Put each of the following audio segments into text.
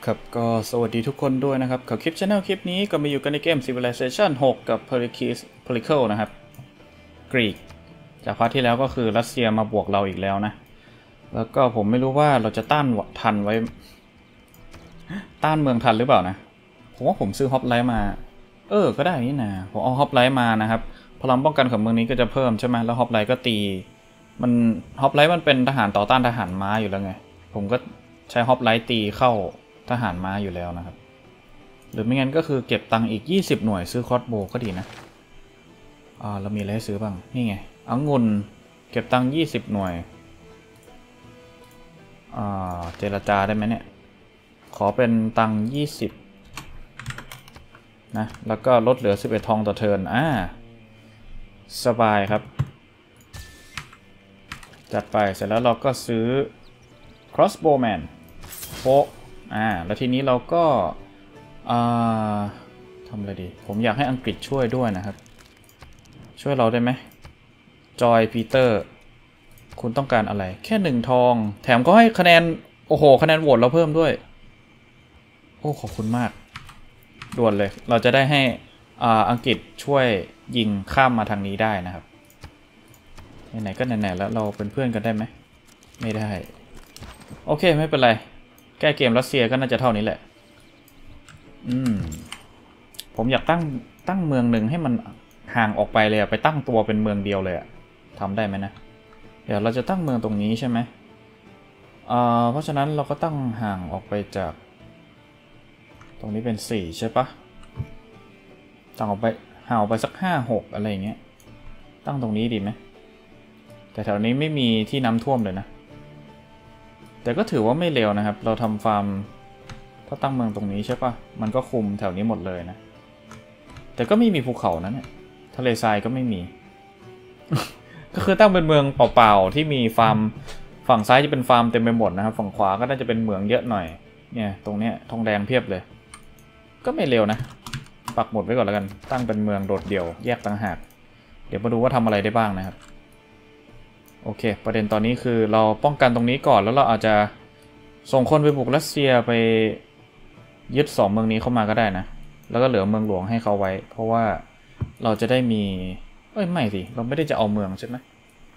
ครับก็สวัสดีทุกคนด้วยนะครับกับคลิป Channel คลิปนี้ก็มาอยู่กันในเกม Civilization 6 กับ Pericles นะครับกรีกจากพาร์ทที่แล้วก็คือรัสเซียมาบวกเราอีกแล้วนะแล้วก็ผมไม่รู้ว่าเราจะต้านทันไว้ต้านเมืองทันหรือเปล่านะผมว่าผมซื้อฮอปไลท์มาก็ได้นี่นะผมเอาฮอปไลท์มานะครับพลังป้องกันของเมืองนี้ก็จะเพิ่มใช่ไหมแล้วฮอปไลท์ก็ตีมันฮอปไลท์มันเป็นทหารต่อต้านทหารม้าอยู่แล้วไงผมก็ใช้ฮอปไลท์ตีเข้าทหารม้าอยู่แล้วนะครับหรือไม่งั้นก็คือเก็บตังค์อีก20หน่วยซื้อคอสโบก็ดีนะเรามีอะไรให้ซื้อบ้างนี่ไงองุ่นเก็บตังค์20หน่วยเจรจาได้ไหมเนี่ยขอเป็นตังค์20นะแล้วก็ลดเหลือ11ทองต่อเทิร์นสบายครับจัดไปเสร็จแล้วเราก็ซื้อ crossbowman โป๊ะแล้วทีนี้เราก็ทำอะไรดีผมอยากให้อังกฤษช่วยด้วยนะครับช่วยเราได้ไหมจอยปีเตอร์คุณต้องการอะไรแค่1ทองแถมก็ให้คะแนนโอ้โหคะแนนโหวตเราเพิ่มด้วยโอ้ขอบคุณมากด่วนเลยเราจะได้ให้อังกฤษช่วยยิงข้ามมาทางนี้ได้นะครับไหนๆก็ไหนๆแล้วเราเป็นเพื่อนกันได้ไหมไม่ได้โอเคไม่เป็นไรแก้เกมรัสเซียก็น่าจะเท่านี้แหละผมอยากตั้งเมืองหนึ่งให้มันห่างออกไปเลยไปตั้งตัวเป็นเมืองเดียวเลยทำได้ไหมนะเดี๋ยวเราจะตั้งเมืองตรงนี้ใช่ไหมเพราะฉะนั้นเราก็ตั้งห่างออกไปจากตรงนี้เป็น4ใช่ปะตั้งออกไปห่างออกไปสัก5-6อะไรอย่างเงี้ยตั้งตรงนี้ดีไหมแต่แถวนี้ไม่มีที่น้ำท่วมเลยนะแต่ก็ถือว่าไม่เร็วนะครับเราทำฟาร์มถ้าตั้งเมืองตรงนี้ใช่ปะมันก็คุมแถวนี้หมดเลยนะแต่ก็ไม่มีภูเขานะเนี่ยทะเลทรายก็ไม่มี ก็คือตั้งเป็นเมืองเปล่าๆที่มีฟาร์มฝั่งซ้ายจะเป็นฟาร์มเต็มไปหมดนะครับฝั่งขวาก็น่าจะเป็นเมืองเยอะหน่อยเนี่ยตรงเนี้ยทองแดงเพียบเลยก็ไม่เร็วนะปักหมุดไว้ก่อนแล้วกันตั้งเป็นเมืองโดดเดี่ยวแยกต่างหากเดี๋ยวมาดูว่าทำอะไรได้บ้างนะครับโอเคประเด็นตอนนี้คือเราป้องกันตรงนี้ก่อนแล้วเราอาจจะส่งคนไปบุกรัสเซียไปยึด2เมืองนี้เข้ามาก็ได้นะแล้วก็เหลือเมืองหลวงให้เขาไว้เพราะว่าเราจะได้มีไม่สิเราไม่ได้จะเอาเมืองใช่ไหม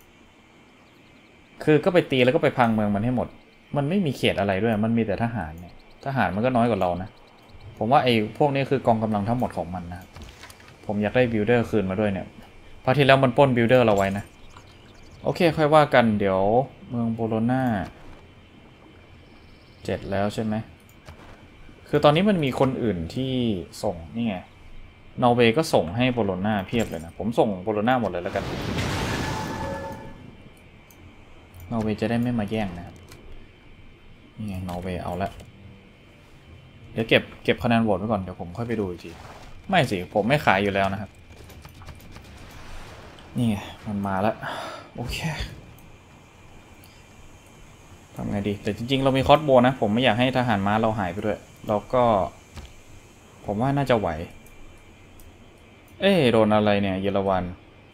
คือก็ไปตีแล้วก็ไปพังเมืองมันให้หมดมันไม่มีเขตอะไรด้วยมันมีแต่ทหารเนี่ยทหารมันก็น้อยกว่าเรานะผมว่าไอ้พวกนี้คือกองกำลังทั้งหมดของมันนะผมอยากได้บิลเดอร์คืนมาด้วยเนี่ยพอที่แล้วมันปล้นบิลเดอร์เราไว้นะโอเคค่อยว่ากันเดี๋ยวเมืองโบโลนา7แล้วใช่ไหมคือตอนนี้มันมีคนอื่นที่ส่งนี่ไงนอร์เวย์ก็ส่งให้โบโลนาเพียบเลยนะผมส่งโบโลนาหมดเลยแล้วกันนอร์เวย์จะได้ไม่มาแย่งนะครับนี่ไงนอร์เวย์เอาละเดี๋ยวเก็บคะแนนโหวตไว้ก่อนเดี๋ยวผมค่อยไปดูอีกทีไม่สิผมไม่ขายอยู่แล้วนะครับนี่ไงมันมาแล้วโอเคทำไงดีแต่จริงๆเรามีคอสโบนะผมไม่อยากให้ทหารม้าเราหายไปด้วยแล้วก็ผมว่าน่าจะไหวโดนอะไรเนี่ยเยอรมัน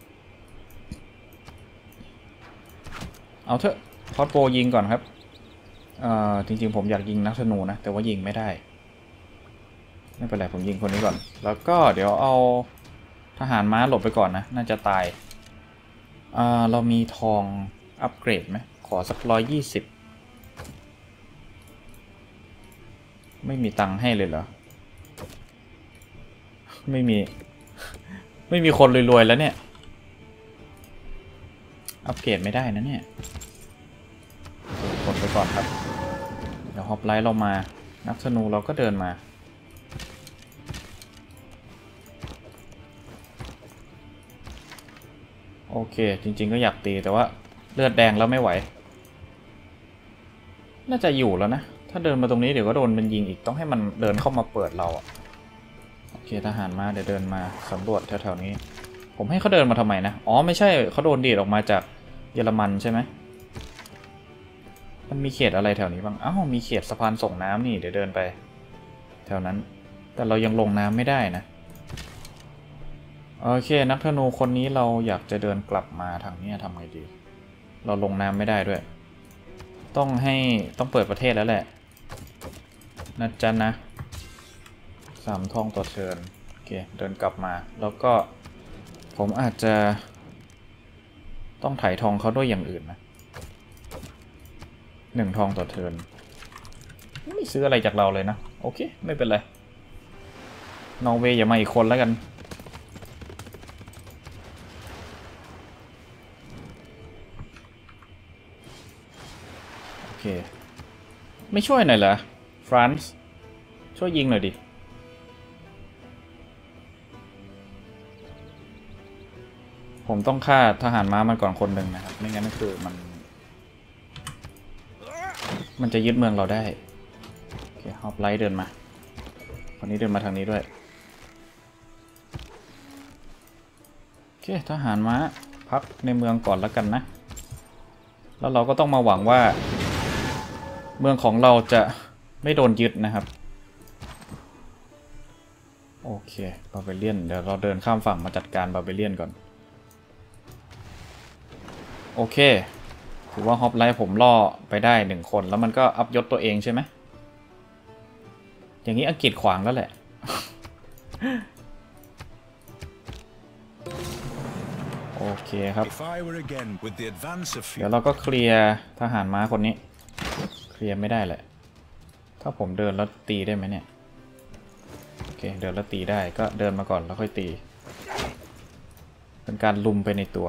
เอาเถอะคอสโบยิงก่อนครับจริงๆผมอยากยิงนักธนูนะแต่ว่ายิงไม่ได้ไม่เป็นไรผมยิงคนนี้ก่อนแล้วก็เดี๋ยวเอาทหารม้าหลบไปก่อนนะน่าจะตายเรามีทองอัปเกรดไหมขอสัก120ไม่มีตังค์ให้เลยเหรอไม่มีคนรวยๆแล้วเนี่ยอัปเกรดไม่ได้นะเนี่ยกดไปก่อนครับเดี๋ยวฮอปไลท์เรามานักธนูเราก็เดินมาโอเคจริงๆก็อยากตีแต่ว่าเลือดแดงแล้วไม่ไหวน่าจะอยู่แล้วนะถ้าเดินมาตรงนี้เดี๋ยวก็โดนมันยิงอีกต้องให้มันเดินเข้ามาเปิดเราโอเคทหารมาเดี๋ยวเดินมาสำรวจแถวๆนี้ผมให้เขาเดินมาทำไมนะไม่ใช่เขาโดนดีดออกมาจากเยอรมันใช่ไหมมันมีเขตอะไรแถวนี้บ้างมีเขตสะพานส่งน้ำนี่เดี๋ยวเดินไปแถวนั้นแต่เรายังลงน้ำไม่ได้นะโอเคนักธนูคนนี้เราอยากจะเดินกลับมาทางนี้ทำไงดีเราลงน้ำไม่ได้ด้วยต้องเปิดประเทศแล้วแหละนะจ๊ะนะ3 ทองต่อเทิร์นโอเคเดินกลับมาแล้วก็ผมอาจจะต้องถ่ายทองเขาด้วยอย่างอื่นนะ1 ทองต่อเทิร์นไม่ซื้ออะไรจากเราเลยนะโอเคไม่เป็นไรนอร์เวย์อย่ามาอีกคนแล้วกันโอเคไม่ช่วยหน่อยเหรอฟรานซ์ช่วยยิงหน่อยดิผมต้องฆ่าทหารม้ามันก่อนคนหนึ่งนะครับไม่งั้นก็คือมันจะยึดเมืองเราได้โอเคฮอปไลท์เดินมาคนนี้เดินมาทางนี้ด้วยโอเคทหารม้าพักในเมืองก่อนแล้วกันนะแล้วเราก็ต้องมาหวังว่าเมืองของเราจะไม่โดนยึดนะครับโอเคบาร์เบเลียนเดี๋ยวเราเดินข้ามฝั่งมาจัดการบาร์เบเลียนก่อนโอเคถือว่าฮอปไลท์ผมล่อไปได้1 คนแล้วมันก็อัพยศตัวเองใช่ไหมอย่างนี้อังกฤษขวางแล้วแหละ โอเคครับเดี๋ยวเราก็เคลียร์ทหารม้าคนนี้เคลียร์ไม่ได้แหละถ้าผมเดินแล้วตีได้ไหมเนี่ยโอเคเดินแล้วตีได้ก็เดินมาก่อนแล้วค่อยตีเป็นการลุมไปในตัว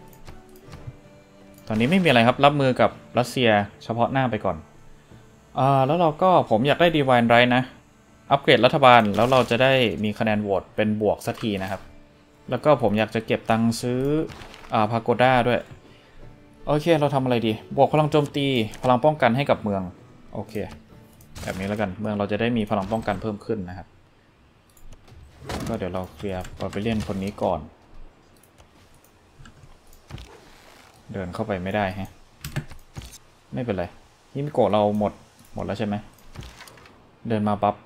ตอนนี้ไม่มีอะไรครับรับมือกับรัสเซียเฉพาะหน้าไปก่อนแล้วเราก็ผมอยากได้ Divine Right นะอัปเกรดรัฐบาลแล้วเราจะได้มีคะแนนโหวตเป็นบวกสักทีนะครับแล้วก็ผมอยากจะเก็บตังค์ซื้อพาโกด้าด้วยโอเคเราทำอะไรดีบวกพลังโจมตีพลังป้องกันให้กับเมืองโอเคแบบนี้แล้วกันเมืองเราจะได้มีพลังป้องกันเพิ่มขึ้นนะครับก็เดี๋ยวเราเคลียร์บาร์เบเลียนคนนี้ก่อนเดินเข้าไปไม่ได้ฮะไม่เป็นไรฮิมิโกะเราหมดแล้วใช่ไหมเดินมาปั๊บ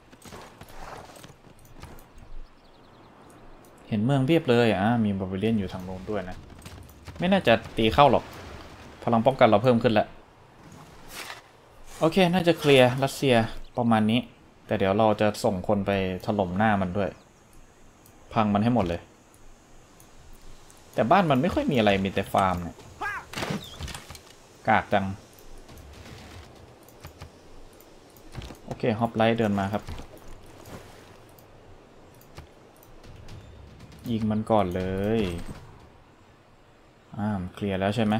เห็นเมืองเรียบเลยมีบาร์เบเลียนอยู่ทางโน้นด้วยนะไม่น่าจะตีเข้าหรอกพลังป้องกันเราเพิ่มขึ้นแล้วโอเคน่าจะเคลียร์รัสเซียประมาณนี้แต่เดี๋ยวเราจะส่งคนไปถล่มหน้ามันด้วยพังมันให้หมดเลยแต่บ้านมันไม่ค่อยมีอะไรมีแต่ฟาร์มเนี่ยกากจังโอเคฮอปไลท์เดินมาครับยิงมันก่อนเลยเคลียร์แล้วใช่ไหม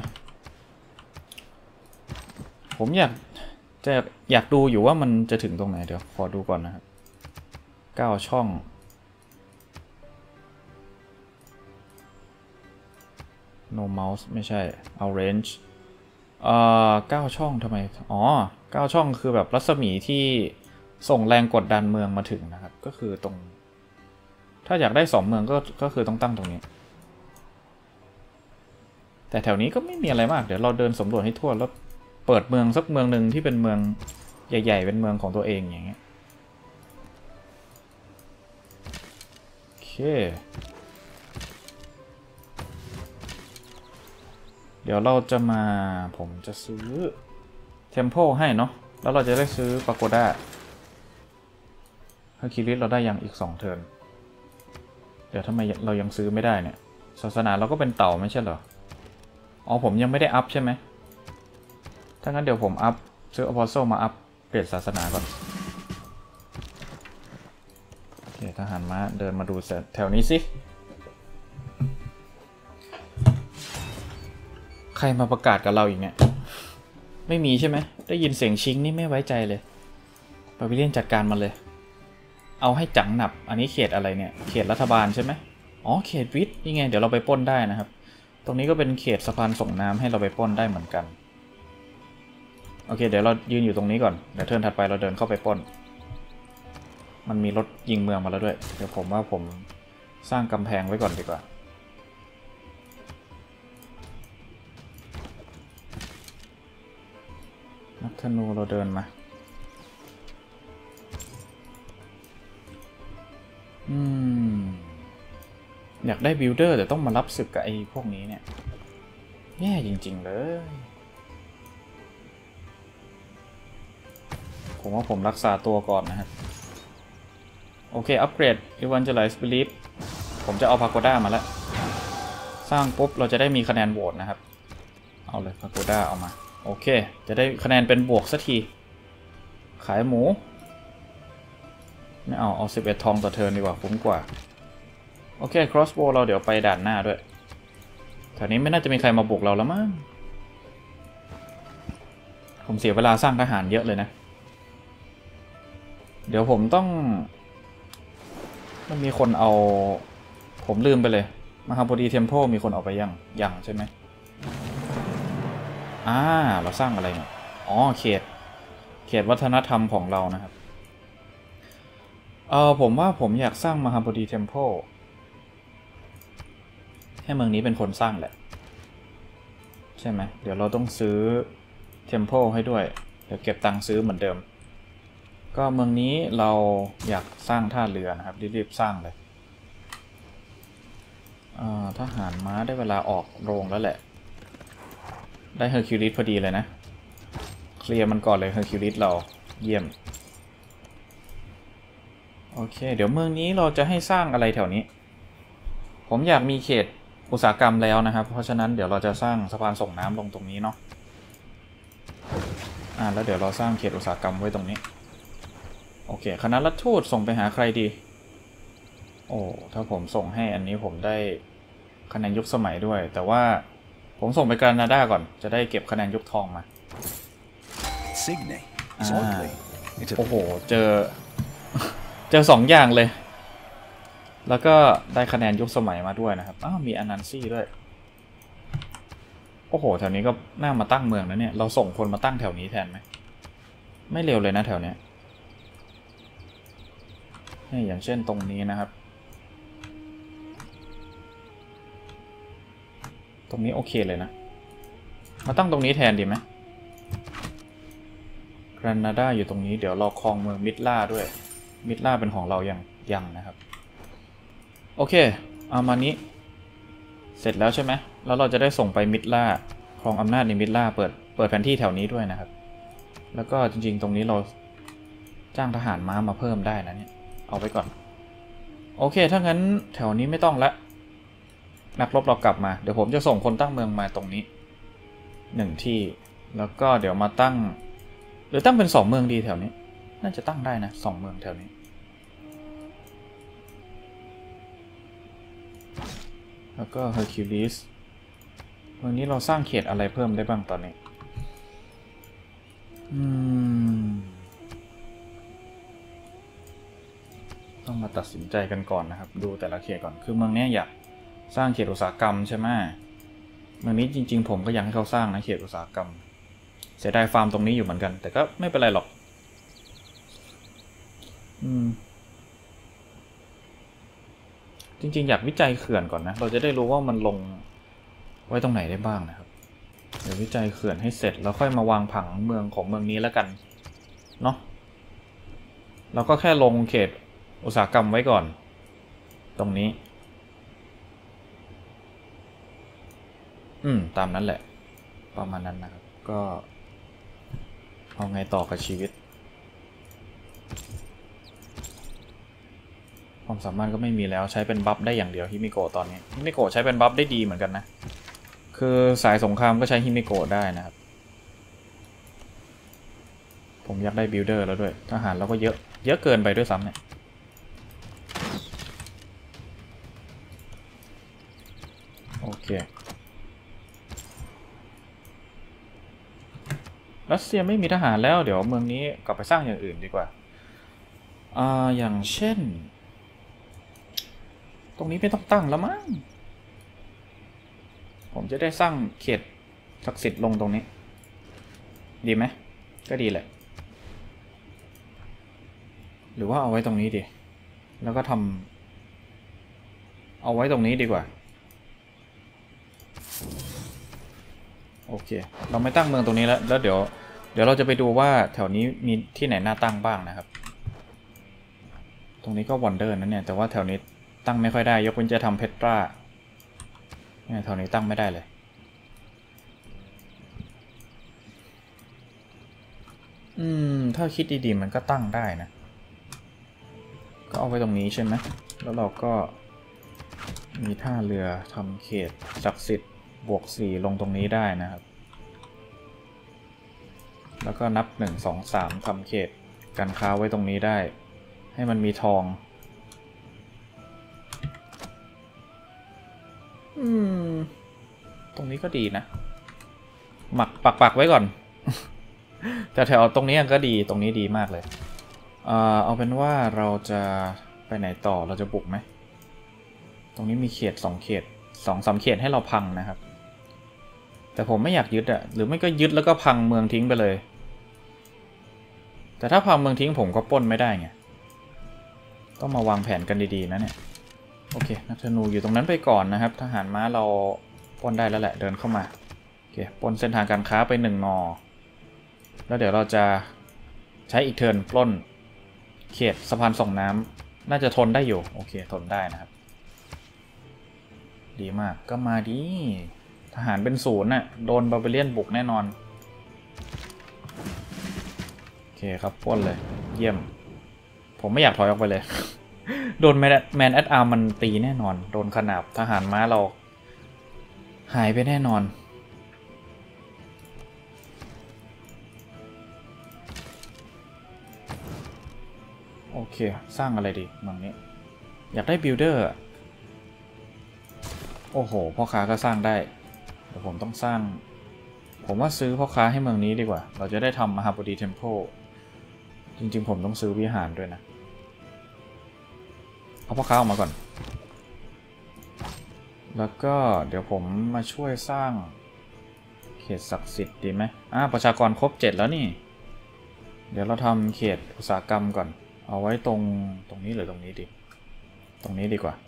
ผมอยากดูอยู่ว่ามันจะถึงตรงไหนเดี๋ยวขอดูก่อนนะครับ9 ช่องno mouse ไม่ใช่เอา range 9 ช่องทำไม9 ช่องคือแบบรัศมีที่ส่งแรงกดดันเมืองมาถึงนะครับก็คือตรงถ้าอยากได้2 เมืองก็คือต้องตั้งตรงนี้แต่แถวนี้ก็ไม่มีอะไรมากเดี๋ยวเราเดินสำรวจให้ทั่วแล้วเปิดเมืองสักเมืองหนึ่งที่เป็นเมืองใหญ่ๆเป็นเมืองของตัวเองอย่างเงี้ยโอเคเดี๋ยวเราจะมาผมจะซื้อเทมเพลให้เนาะแล้วเราจะได้ซื้อปาโกด้าเฮอร์คิวลิสเราได้ยังอีก2 เทิร์นเดี๋ยวทำไมเรายังซื้อไม่ได้เนี่ยศาสนาเราก็เป็นเต่าไม่ใช่เหรอผมยังไม่ได้อัพใช่ไหมถ้างั้นเดี๋ยวผมอัพซื้ออพอลโซมาอัพเปลี่ยนศาสนาก่อนโอเคทหารม้าเดินมาดูแถวนี้สิใครมาประกาศกับเราอีกเนี่ยไม่มีใช่ไหมได้ยินเสียงชิงนี่ไม่ไว้ใจเลยบาร์เบเลียนจัดการมันเลยเอาให้จังหนับอันนี้เขตอะไรเนี่ยเขตรัฐบาลใช่ไหมเขตวิทย์นี่ไงเดี๋ยวเราไปปล้นได้นะครับตรงนี้ก็เป็นเขตสะพานส่งน้ำให้เราไปปล้นได้เหมือนกันโอเคเดี๋ยวเรายืนอยู่ตรงนี้ก่อนเดี๋ยวเทิร์นถัดไปเราเดินเข้าไปปล้นมันมีรถยิงเมืองมาแล้วด้วยเดี๋ยวผมว่าผมสร้างกำแพงไว้ก่อนดีกว่านักธนูเราเดินมาอยากได้บิลเดอร์แต่ต้องมารับศึกกับไอ้พวกนี้เนี่ยแย่จริงๆเลยผมว่าผมรักษาตัวก่อนนะครับโอเคอัปเกรด Evangelize Belief ผมจะเอาพาโกด้ามาแล้วสร้างปุ๊บเราจะได้มีคะแนนโหวตนะครับเอาเลยพาโกด้าเอามาโอเคจะได้คะแนนเป็นบวกสักทีขายหมูไม่เอา11 ทองต่อเทิร์นดีกว่าคุ้มกว่าโอเค crossbow เราเดี๋ยวไปด่านหน้าด้วยแถวนี้ไม่น่าจะมีใครมาบุกเราแล้วมั้งผมเสียเวลาสร้างทหารเยอะเลยนะเดี๋ยวผมต้องมันมีคนเอาผมลืมไปเลยมหาบดีเทมเพลมีคนเอาไปยังใช่ไหมเราสร้างอะไรเนี่ยอ๋อเขตวัฒนธรรมของเรานะครับผมว่าผมอยากสร้างมหาบดีเทมเพลให้เมืองนี้เป็นคนสร้างแหละใช่ไหมเดี๋ยวเราต้องซื้อเทมเพลให้ด้วยเดี๋ยวเก็บตังค์ซื้อเหมือนเดิมก็เมืองนี้เราอยากสร้างท่าเรือนะครับรีบๆสร้างเลยทหารม้าได้เวลาออกโรงแล้วแหละได้เฮอร์คิวลิสพอดีเลยนะเคลียร์มันก่อนเลยเฮอร์คิวลิสเราเยี่ยมโอเคเดี๋ยวเมืองนี้เราจะให้สร้างอะไรแถวนี้ผมอยากมีเขตอุตสาหกรรมแล้วนะครับเพราะฉะนั้นเดี๋ยวเราจะสร้างสะพานส่งน้ำลงตรงนี้เนาะแล้วเดี๋ยวเราสร้างเขตอุตสาหกรรมไว้ตรงนี้โอเคคณะรัฐทูตส่งไปหาใครดีโอ้ถ้าผมส่งให้อันนี้ผมได้คะแนนยุคสมัยด้วยแต่ว่าผมส่งไปแคนาดาก่อนจะได้เก็บคะแนนยุคทองมาโอ้โหเจอ2 อย่างเลยแล้วก็ได้คะแนนยุคสมัยมาด้วยนะครับมีอนันซี่ด้วยโอ้โหแถวนี้ก็น่ามาตั้งเมืองนะเนี่ยเราส่งคนมาตั้งแถวนี้แทนไหมไม่เร็วเลยนะแถวเนี้ยอย่างเช่นตรงนี้นะครับตรงนี้โอเคเลยนะมาตั้งตรงนี้แทนดีไหมแคนาดาอยู่ตรงนี้เดี๋ยวเราครองเมืองมิดล่าด้วยมิดล่าเป็นของเรายังนะครับโอเคเอามานี้เสร็จแล้วใช่ไหมแล้วเราจะได้ส่งไปมิดล่าครองอำนาจในมิดล่าเปิดแผนที่แถวนี้ด้วยนะครับแล้วก็จริงๆตรงนี้เราจ้างทหารม้ามาเพิ่มได้นะเนี่ยเอาไว้ก่อนโอเคถ้างั้นแถวนี้ไม่ต้องละนักรบเรากลับมาเดี๋ยวผมจะส่งคนตั้งเมืองมาตรงนี้1 ที่แล้วก็เดี๋ยวมาตั้งหรือตั้งเป็น2 เมืองดีแถวนี้น่าจะตั้งได้นะ2 เมืองแถวนี้แล้วก็เฮอร์คิวลิสเมืองนี้เราสร้างเขตอะไรเพิ่มได้บ้างตอนนี้ต้องมาตัดสินใจกันก่อนนะครับดูแต่ละเขตก่อนคือเมืองนี้อยากสร้างเขตอุตสาหกรรมใช่ไหมเมืองนี้จริงๆผมก็อยากให้เขาสร้างนะเขตอุตสาหกรรมเสียดายฟาร์มตรงนี้อยู่เหมือนกันแต่ก็ไม่เป็นไรหรอกจริงๆอยากวิจัยเขื่อนก่อนนะเราจะได้รู้ว่ามันลงไว้ตรงไหนได้บ้างนะครับเดี๋ยววิจัยเขื่อนให้เสร็จแล้วค่อยมาวางผังเมืองของเมืองนี้แล้วกันเนาะเราก็แค่ลงเขตอุตสาหกรรมไว้ก่อนตรงนี้ตามนั้นแหละประมาณนั้นนะครับก็เอาไงต่อกับชีวิตความสามารถก็ไม่มีแล้วใช้เป็นบัฟได้อย่างเดียวฮิมิโกะตอนนี้ฮิมิโกะใช้เป็นบัฟได้ดีเหมือนกันนะคือสายสงครามก็ใช้ฮิมิโกะได้นะครับผมอยากได้บิลเดอร์แล้วด้วยทหารเราก็เยอะเกินไปด้วยซ้ำเนี่ยโอเครัสเซียไม่มีทหารแล้วเดี๋ยวเมืองนี้กลับไปสร้างอย่างอื่นดีกว่าอย่างเช่นตรงนี้ไม่ต้องตั้งแล้วมั้งผมจะได้สร้างเขตศักดิ์สิทธิ์ลงตรงนี้ดีไหมก็ดีแหละหรือว่าเอาไว้ตรงนี้ดีแล้วก็เอาไว้ตรงนี้ดีกว่าโอเคเราไม่ตั้งเมืองตรงนี้แล้วเดี๋ยวเราจะไปดูว่าแถวนี้มีที่ไหนน่าตั้งบ้างนะครับตรงนี้ก็วันเดอร์นะเนี่ยแต่ว่าแถวนี้ตั้งไม่ค่อยได้ยกเว้นจะทำเพตราเนี่ยแถวนี้ตั้งไม่ได้เลย โถ้าคิดดีๆมันก็ตั้งได้นะก็เอาไว้ตรงนี้ใช่ไหมแล้วเราก็มีท่าเรือทำเขตศักดิ์สิทธิ์บวก4ลงตรงนี้ได้นะครับแล้วก็นับ1 2 3ทำเขตการค้าไว้ตรงนี้ได้ให้มันมีทองตรงนี้ก็ดีนะหมักปักไว้ก่อน แต่แถวตรงนี้ก็ดีตรงนี้ดีมากเลยเอาเป็นว่าเราจะไปไหนต่อเราจะบุกไหมตรงนี้มีเขต2 เขต 2-3 เขตให้เราพังนะครับแต่ผมไม่อยากยึดอะหรือไม่ก็ยึดแล้วก็พังเมืองทิ้งไปเลยแต่ถ้าพังเมืองทิ้งผมก็ปล้นไม่ได้ไงต้องมาวางแผนกันดีๆนะเนี่ยโอเคนักธนูอยู่ตรงนั้นไปก่อนนะครับทหารม้าเราปล้นได้แล้วแหละเดินเข้ามาโอเคปล้นเส้นทางการค้าไป1 นอแล้วเดี๋ยวเราจะใช้อีกเทิร์นปล้นเขตสะพานส่งน้ำน่าจะทนได้อยู่โอเคทนได้นะครับดีมากก็มาดีทหารเป็น0น่ะโดนบาร์เบเรียนบุกแน่นอนโอเคครับปล้นเลยเยี่ยมผมไม่อยากถอยออกไปเลย โดนแมนแอดอาร์มันตีแน่นอนโดนขนาบทหารม้าเราหายไปแน่นอนโอเคสร้างอะไรดีเมืองนี้อยากได้บิลเดอร์โอ้โหพ่อค้าก็สร้างได้เดี๋ยวผมต้องสร้างผมว่าซื้อพ่อค้าให้เมืองนี้ดีกว่าเราจะได้ทำมหาบดีเทมเพลจริงๆผมต้องซื้อวิหารด้วยนะเอาพ่อค้าออกมาก่อนแล้วก็เดี๋ยวผมมาช่วยสร้างเขตศักดิ์สิทธิ์ดีไหมประชากรครบ7แล้วนี่เดี๋ยวเราทำเขตอุตสาหกรรมก่อนเอาไว้ตรงนี้หรือตรงนี้ดีตรงนี้ดีกว่า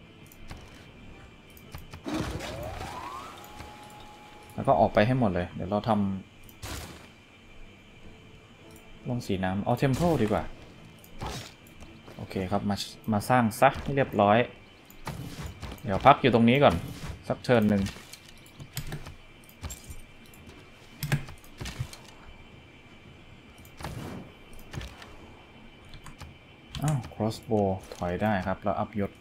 แล้วก็ออกไปให้หมดเลยเดี๋ยวเราทำลงสีน้ำเอาเทมเพลดีกว่าโอเคครับมาสร้างซะให้เรียบร้อยเดี๋ยวพักอยู่ตรงนี้ก่อนสักเทิร์นหนึ่งcrossbow ถอยได้ครับแล้วอัพยศ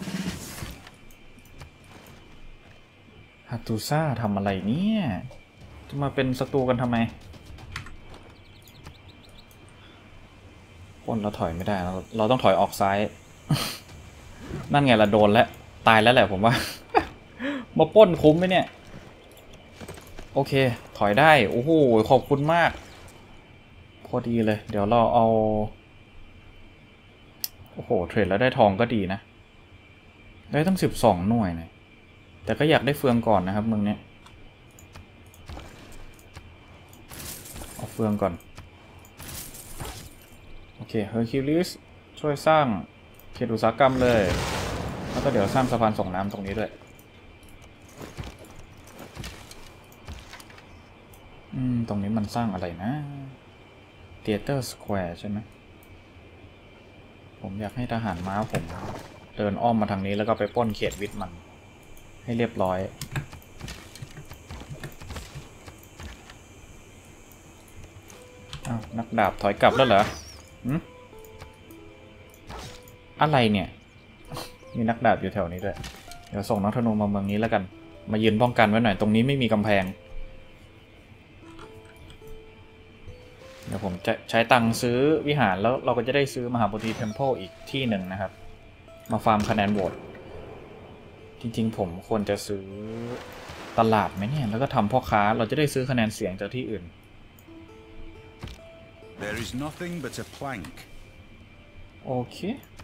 ฮัตตูซ่าทำอะไรเนี่ยจะมาเป็นศัตรูกันทำไมปล้นเราถอยไม่ได้เราต้องถอยออกซ้าย นั่นไงละโดนแล้วตายแล้วแหละผมว่า มาปล้นคุ้มไหมเนี่ยโอเคถอยได้โอ้โหขอบคุณมากพอดีเลยเดี๋ยวเราเอาโอ้โหเทรดแล้วได้ทองก็ดีนะได้ตั้ง12 หน่วยนะแต่ก็อยากได้เฟืองก่อนนะครับเมืองนี้เอาเฟืองก่อนโอเคเฮอร์คิวลิสช่วยสร้างเขตอุตสาหกรรมเลยแล้วก็เดี๋ยวสร้างสะพานส่งน้ำตรงนี้ด้วยตรงนี้มันสร้างอะไรนะเธียเตอร์สแควร์ใช่ไหมผมอยากให้ทหารม้าผมเดินอ้อมมาทางนี้แล้วก็ไปปล้นเขตวิทมันให้เรียบร้อยนักดาบถอยกลับแล้วเหรออะไรเนี่ยมีนักดาบอยู่แถวนี้ด้วยเดี๋ยวส่งนักธนูมาเมืองนี้แล้วกันมายืนป้องกันไว้หน่อยตรงนี้ไม่มีกำแพงเดี๋ยวผมจะใช้ตังค์ซื้อวิหารแล้วเราก็จะได้ซื้อมหาบดีเทมเพลอีกที่หนึ่งนะครับมาฟาร์มคะแนนโหวตจริงๆผมควรจะซื้อตลาดไหมเนี่ยแล้วก็ทำพ่อค้าเราจะได้ซื้อคะแนนเสียงจากที่อื่น There is nothing but a plank โอเค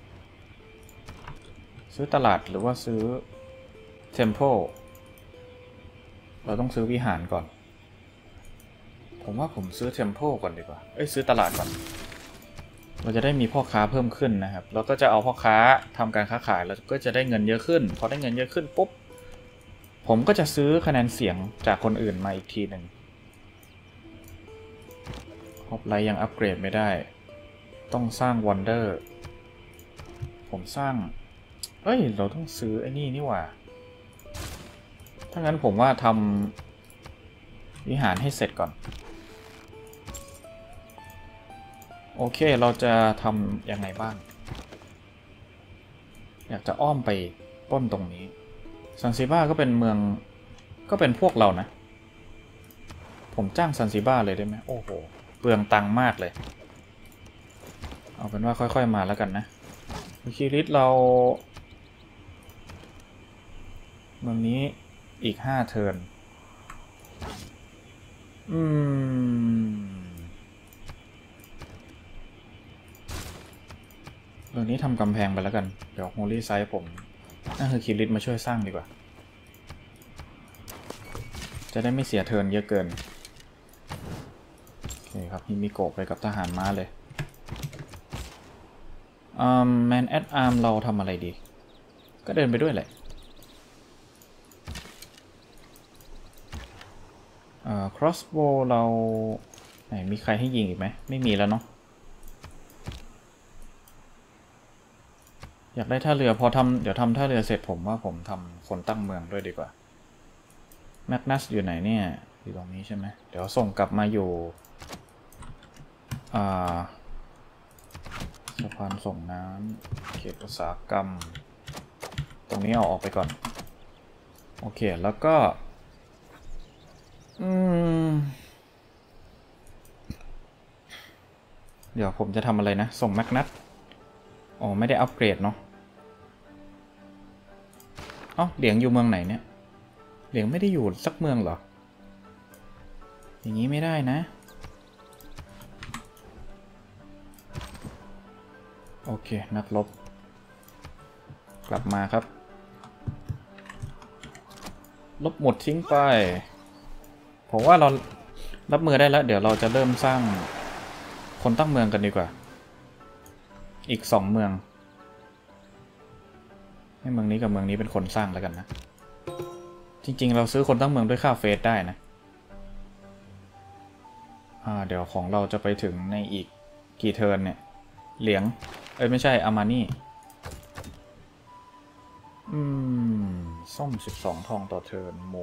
ซื้อตลาดหรือว่าซื้อเทมเพลเราต้องซื้อวิหารก่อนผมว่าผมซื้อเทมเพลก่อนดีกว่าซื้อตลาดก่อนเราจะได้มีพ่อค้าเพิ่มขึ้นนะครับเราก็จะเอาพ่อค้าทำการค้าขายแล้วก็จะได้เงินเยอะขึ้นพอได้เงินเยอะขึ้นปุ๊บผมก็จะซื้อคะแนนเสียงจากคนอื่นมาอีกทีหนึ่งฮอปไลท์ยังอัปเกรดไม่ได้ต้องสร้างวันเดอร์ผมสร้างเราต้องซื้อไอ้นี่หว่าถ้างั้นผมว่าทำวิหารให้เสร็จก่อนโอเคเราจะทำยังไงบ้างอยากจะอ้อมไปปล้นตรงนี้ซันซิบ้าก็เป็นเมืองก็เป็นพวกเรานะผมจ้างซันซิบ้าเลยได้ไหมโอ้โหเปลืองตังค์มากเลยเอาเป็นว่าค่อยๆมาแล้วกันนะคิริสเราเมืองนี้อีก5เทิร์นเรื่องนี้ทำกำแพงไปแล้วกันเดี๋ยวโฮลี่ไซด์ผมนั่นคือคิริสมาช่วยสร้างดีกว่าจะได้ไม่เสียเทิร์นเยอะเกินโอเคครับฮิมิโกะไปกับทหารม้าเลยแมนแอดอาร์มเราทำอะไรดีก็เดินไปด้วยแหละcrossbow เราไหนมีใครให้ยิงอีกไหมไม่มีแล้วเนาะอยากได้ท่าเรือพอเดี๋ยวทำท่าเรือเสร็จผมว่าผมทำคนตั้งเมืองด้วยดีกว่าแมกนัสอยู่ไหนเนี่ยอยู่ตรงนี้ใช่ไหมเดี๋ยวส่งกลับมาอยู่สะพานส่งน้ำเขตอุตสาหกรรมตรงนี้เอาออกไปก่อนโอเคแล้วก็เดี๋ยวผมจะทำอะไรนะส่งแมกนัสอ๋อไม่ได้อัปเกรดเนาะเอ้าเหลียงอยู่เมืองไหนเนี่ยเหลียงไม่ได้อยู่สักเมืองเหรออย่างนี้ไม่ได้นะโอเคนักรบกลับมาครับลบหมดทิ้งไปผมว่าเรารับมือได้แล้วเดี๋ยวเราจะเริ่มสร้างคนตั้งเมืองกันดีกว่าอีก2เมืองให้เมืองนี้กับเมืองนี้เป็นคนสร้างแล้วกันนะจริงๆเราซื้อคนตั้งเมืองด้วยค่าเฟสได้นะเดี๋ยวของเราจะไปถึงในอีกกี่เทิร์นเนี่ยเหลียงไม่ใช่อามานี่ส้ม12ทองต่อเทิร์นหมู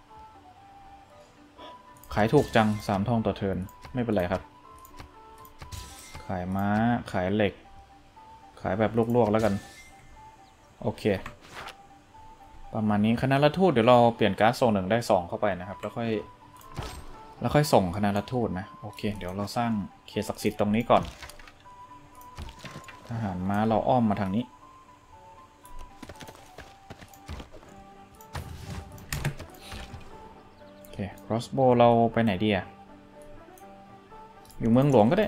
ขายถูกจัง3ทองต่อเทิร์นไม่เป็นไรครับขายม้าขายเหล็กขายแบบลวกๆแล้วกันโอเคประมาณนี้คณะรัฐทูตเดี๋ยวเราเปลี่ยนการ์ดโซน1ได้2เข้าไปนะครับแล้วค่อยส่งคณะรัฐทูตนะโอเคเดี๋ยวเราสร้างเขตศักดิ์สิทธิ์ตรงนี้ก่อนทหารม้าเราอ้อมมาทางนี้โอเค crossbow เราไปไหนดีอะอยู่เมืองหลวงก็ได้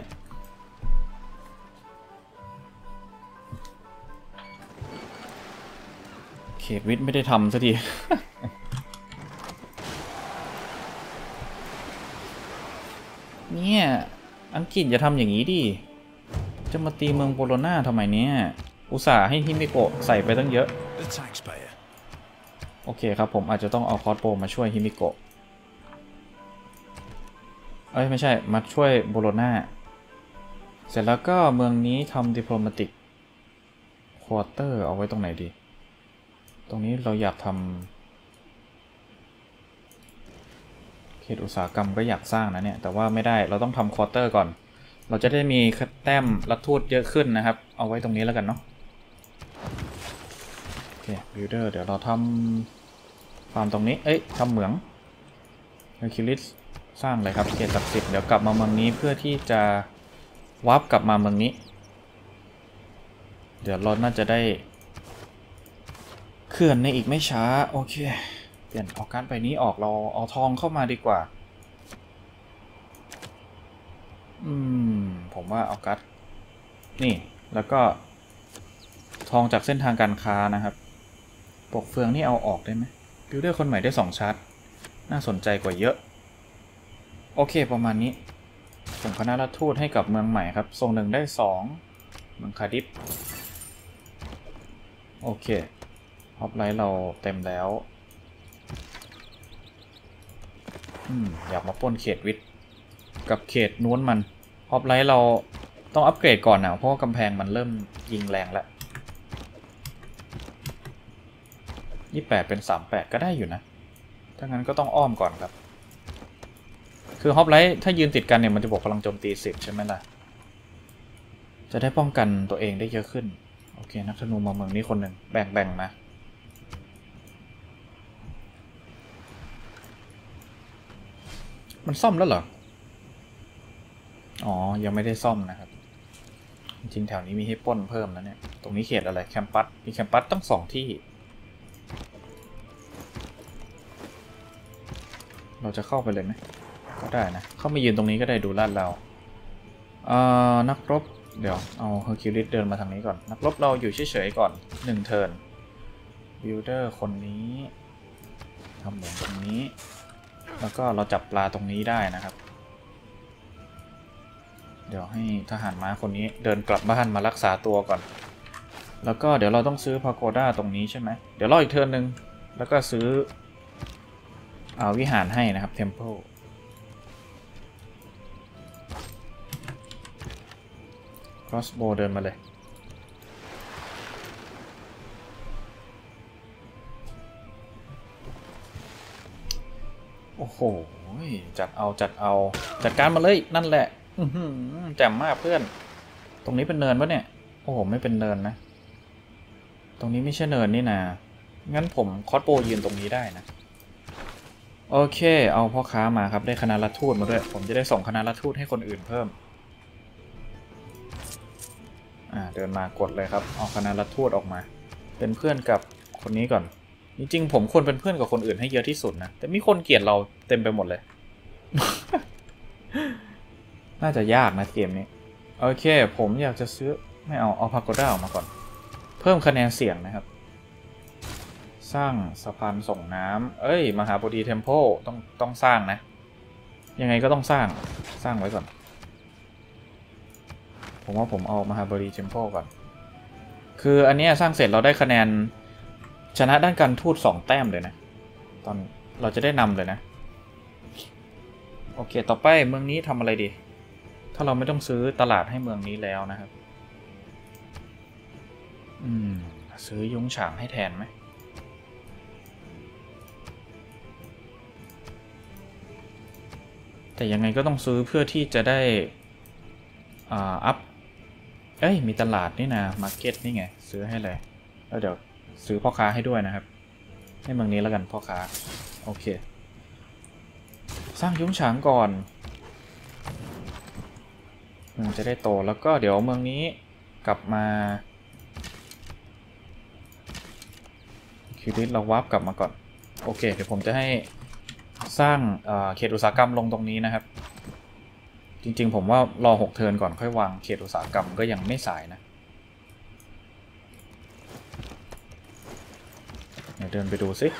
เขตวิทย์ไม่ได้ทำสักที เนี่ยอังกฤษอย่าทำอย่างนี้ดิจะมาตีเมืองโบโลนาทำไมเนี่ยอุตส่าห์ให้ฮิมิโกะใส่ไปตั้งเยอะโอเคครับผมอาจจะต้องเอาคอสโบมาช่วยฮิมิโกะไม่ใช่มาช่วยโบโลนาเสร็จแล้วก็เมืองนี้ทำดิปโลมาติกควอเตอร์เอาไว้ตรงไหนดีตรงนี้เราอยากทำเขตอุตสาหกรรมก็อยากสร้างนะเนี่ยแต่ว่าไม่ได้เราต้องทำควอเตอร์ก่อนเราจะได้มีแต้มรัฐทูตเยอะขึ้นนะครับเอาไว้ตรงนี้แล้วกันเนาะโอเคบิลเดอร์เดี๋ยวเราทำฟาร์มตรงนี้ทำเหมืองเฮอร์คิวลิสสร้างเลยครับเขตศักดิ์สิทธิ์เดี๋ยวกลับมาเมืองนี้เพื่อที่จะวาร์ปกลับมาเมืองนี้เดี๋ยวเราน่าจะได้เขื่อนในอีกไม่ช้าโอเคเปลี่ยนเอาการ์ดใบนี้ออกเราเอาทองเข้ามาดีกว่าผมว่าเอาการ์ดนี่แล้วก็ทองจากเส้นทางการค้านะครับปกเฟืองนี่เอาออกได้ไหมบิลเดอร์คนใหม่ได้2ชาร์จน่าสนใจกว่าเยอะโอเคประมาณนี้ส่งคณะรัฐทูตให้กับเมืองใหม่ครับส่ง1ได้2เมืองคาดิฟโอเคฮอปไลท์เราเต็มแล้วอยากมาปล้นเขตวิทย์กับเขตนู้นมันฮอปไลท์เราต้องอัปเกรดก่อนนะเพราะว่ากำแพงมันเริ่มยิงแรงแล้ว28เป็น38ก็ได้อยู่นะถ้างั้นก็ต้องอ้อมก่อนครับคือฮอปไลท์ถ้ายืนติดกันเนี่ยมันจะบวกพลังโจมตี10ใช่ไหมล่ะจะได้ป้องกันตัวเองได้เยอะขึ้นโอเคนักธนูมาเมืองนี้คนหนึ่งแบ่งมามันซ่อมแล้วเหรออ๋อยังไม่ได้ซ่อมนะครับจริงๆแถวนี้มีให้ปล้นเพิ่มแล้วเนี่ยตรงนี้เขตอะไรแคมปัสมีแคมปัสตั้ง2 ที่เราจะเข้าไปเลยไหมก็ได้นะเข้ามายืนตรงนี้ก็ได้ดูลาดเรานักรบเดี๋ยวเอาเฮอร์คิวลิสเดินมาทางนี้ก่อนนักรบเราอยู่เฉยๆก่อน1 เทิร์นบิลเดอร์คนนี้ทำเหมือนตรงนี้แล้วก็เราจับปลาตรงนี้ได้นะครับเดี๋ยวให้ทหารม้าคนนี้เดินกลับบ้านมารักษาตัวก่อนแล้วก็เดี๋ยวเราต้องซื้อพาโกด้าตรงนี้ใช่ไหมเดี๋ยวรออีกเทิร์นหนึ่งแล้วก็ซื้อวิหารให้นะครับเทมเพลครอสโบว์เดินมาเลยโอ้โหจัดเอาจัดการมาเลยนั่นแหละแจ่มมากเพื่อนตรงนี้เป็นเนินปะเนี่ยโอ้โหไม่เป็นเนินนะตรงนี้ไม่ใช่เนินนี่นางั้นผมคอสโบยืนตรงนี้ได้นะโอเคเอาพ่อค้ามาครับได้คณะรัฐทูตมาด้วยผมจะได้ส่งคณะรัฐทูตให้คนอื่นเพิ่มเดินมากดเลยครับเอาคณะรัฐทูตออกมาเป็นเพื่อนกับคนนี้ก่อนจริงๆผมควรเป็นเพื่อนกับคนอื่นให้เยอะที่สุดนะแต่มีคนเกลียดเราเต็มไปหมดเลย น่าจะยากนะเกมนี้โอเคผมอยากจะซื้อไม่เอาพาโกด้าออกมาก่อนเพิ่มคะแนนเสียงนะครับสร้างสะพานส่งน้ำมหาบดีเทมเพลต้องสร้างนะยังไงก็ต้องสร้างไว้ก่อนผมว่าผมเอามหาบดีเทมเพลก่อนคืออันนี้สร้างเสร็จเราได้คะแนนชนะด้านการทูต2 แต้มเลยนะตอนเราจะได้นำเลยนะโอเคต่อไปเมืองนี้ทำอะไรดีถ้าเราไม่ต้องซื้อตลาดให้เมืองนี้แล้วนะครับซื้อยุ้งฉางให้แทนไหมแต่ยังไงก็ต้องซื้อเพื่อที่จะได้อัพมีตลาดนี่นะมาร์เก็ตนี่ไงซื้อให้เลยแล้วเดี๋ยวซื้อพ่อค้าให้ด้วยนะครับให้เมืองนี้แล้วกันพ่อค้าโอเคสร้างยุ้งฉางก่อนมันจะได้โตแล้วก็เดี๋ยวเมืองนี้กลับมาคิวริสเราวาร์ปกลับมาก่อนโอเคเดี๋ยวผมจะให้สร้างเขตอุตสาหกรรมลงตรงนี้นะครับจริงๆผมว่ารอ6 เทิร์นก่อนค่อยวางเขตอุตสาหกรรมก็ยังไม่สายนะเดี๋ยวเดินไปดูสิ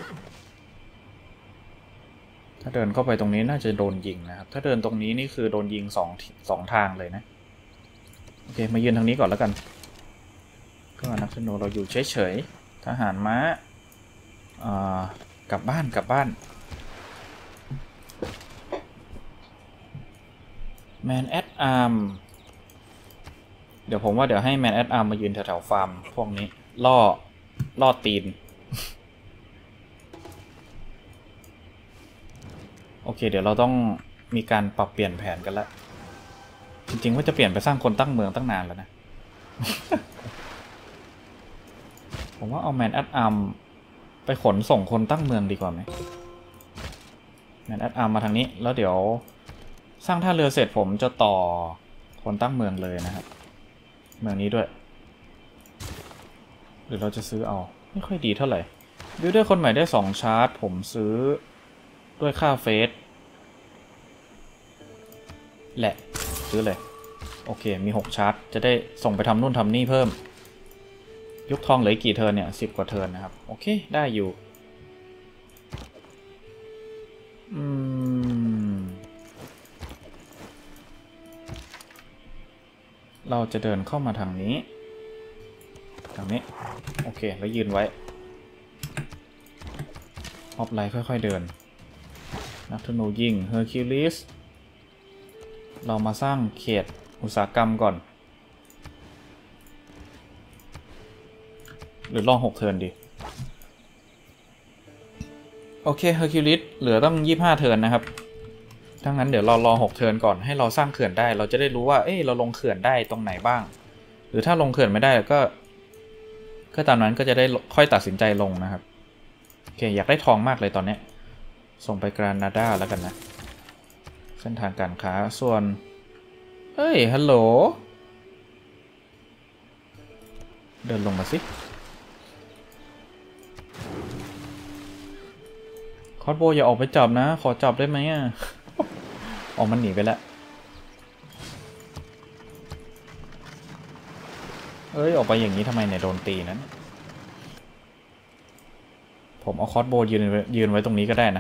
ถ้าเดินเข้าไปตรงนี้น่าจะโดนยิงนะครับถ้าเดินตรงนี้นี่คือโดนยิง2 ทางเลยนะโอเคมายืนทางนี้ก่อนแล้วกันก็นักธนูเราอยู่เฉยๆทหารม้ากลับบ้านแมนแอดอาร์มเดี๋ยวผมว่าเดี๋ยวให้แมนแอดอาร์มมายืนแถวๆฟาร์มพวกนี้ล่อตีนโอเคเดี๋ยวเราต้องมีการปรับเปลี่ยนแผนกันแล้วจริงๆว่าจะเปลี่ยนไปสร้างคนตั้งเมืองตั้งนานแล้วนะ ผมว่าเอาแมนแอดอาร์มไปขนส่งคนตั้งเมืองดีกว่าไหมแมนแอดอาร์มมาทางนี้แล้วเดี๋ยวสร้างท่าเรือเสร็จผมจะต่อคนตั้งเมืองเลยนะครับเมืองนี้ด้วยหรือเราจะซื้อเอาไม่ค่อยดีเท่าไหร่บิลเดอร์คนใหม่ได้2 ชาร์จผมซื้อด้วยค่าเฟสแหละซื้อเลยโอเคมี6 ชาร์จจะได้ส่งไปทำนู่นทำนี่เพิ่มยุคทองเหลือกี่เทิร์นเนี่ย10 กว่าเทิร์นนะครับโอเคได้อยู่เราจะเดินเข้ามาทางนี้โอเคแล้วยืนไว้ออฟไลน์ค่อยๆเดินนักธนูยิงเฮอร์คิวลิสเรามาสร้างเขตอุตสาหกรรมก่อนหรือรอ6 เทิร์นดีโอเคเฮอร์คิวลิสเหลือต้อง25 เทิร์นนะครับถ้างั้นเดี๋ยวเรารอ6 เทิร์นก่อนให้เราสร้างเขื่อนได้เราจะได้รู้ว่าเราลงเขื่อนได้ตรงไหนบ้างหรือถ้าลงเขื่อนไม่ได้ก็ตามนั้นก็จะได้ค่อยตัดสินใจลงนะครับโอเคอยากได้ทองมากเลยตอนนี้ส่งไปกรานาดาแล้วกันนะเส้นทางการค้าส่วนเฮ้ยฮัลโหลเดินลงมาสิคอสโบอย่าออกไปจับนะขอจับได้ไหมอ่ะ ออกมันหนีไปแล้วเอ้ยออกไปอย่างนี้ทำไมเนี่ยโดนตีนั้นผมเอาคอสโบยืนไว้ตรงนี้ก็ได้นะ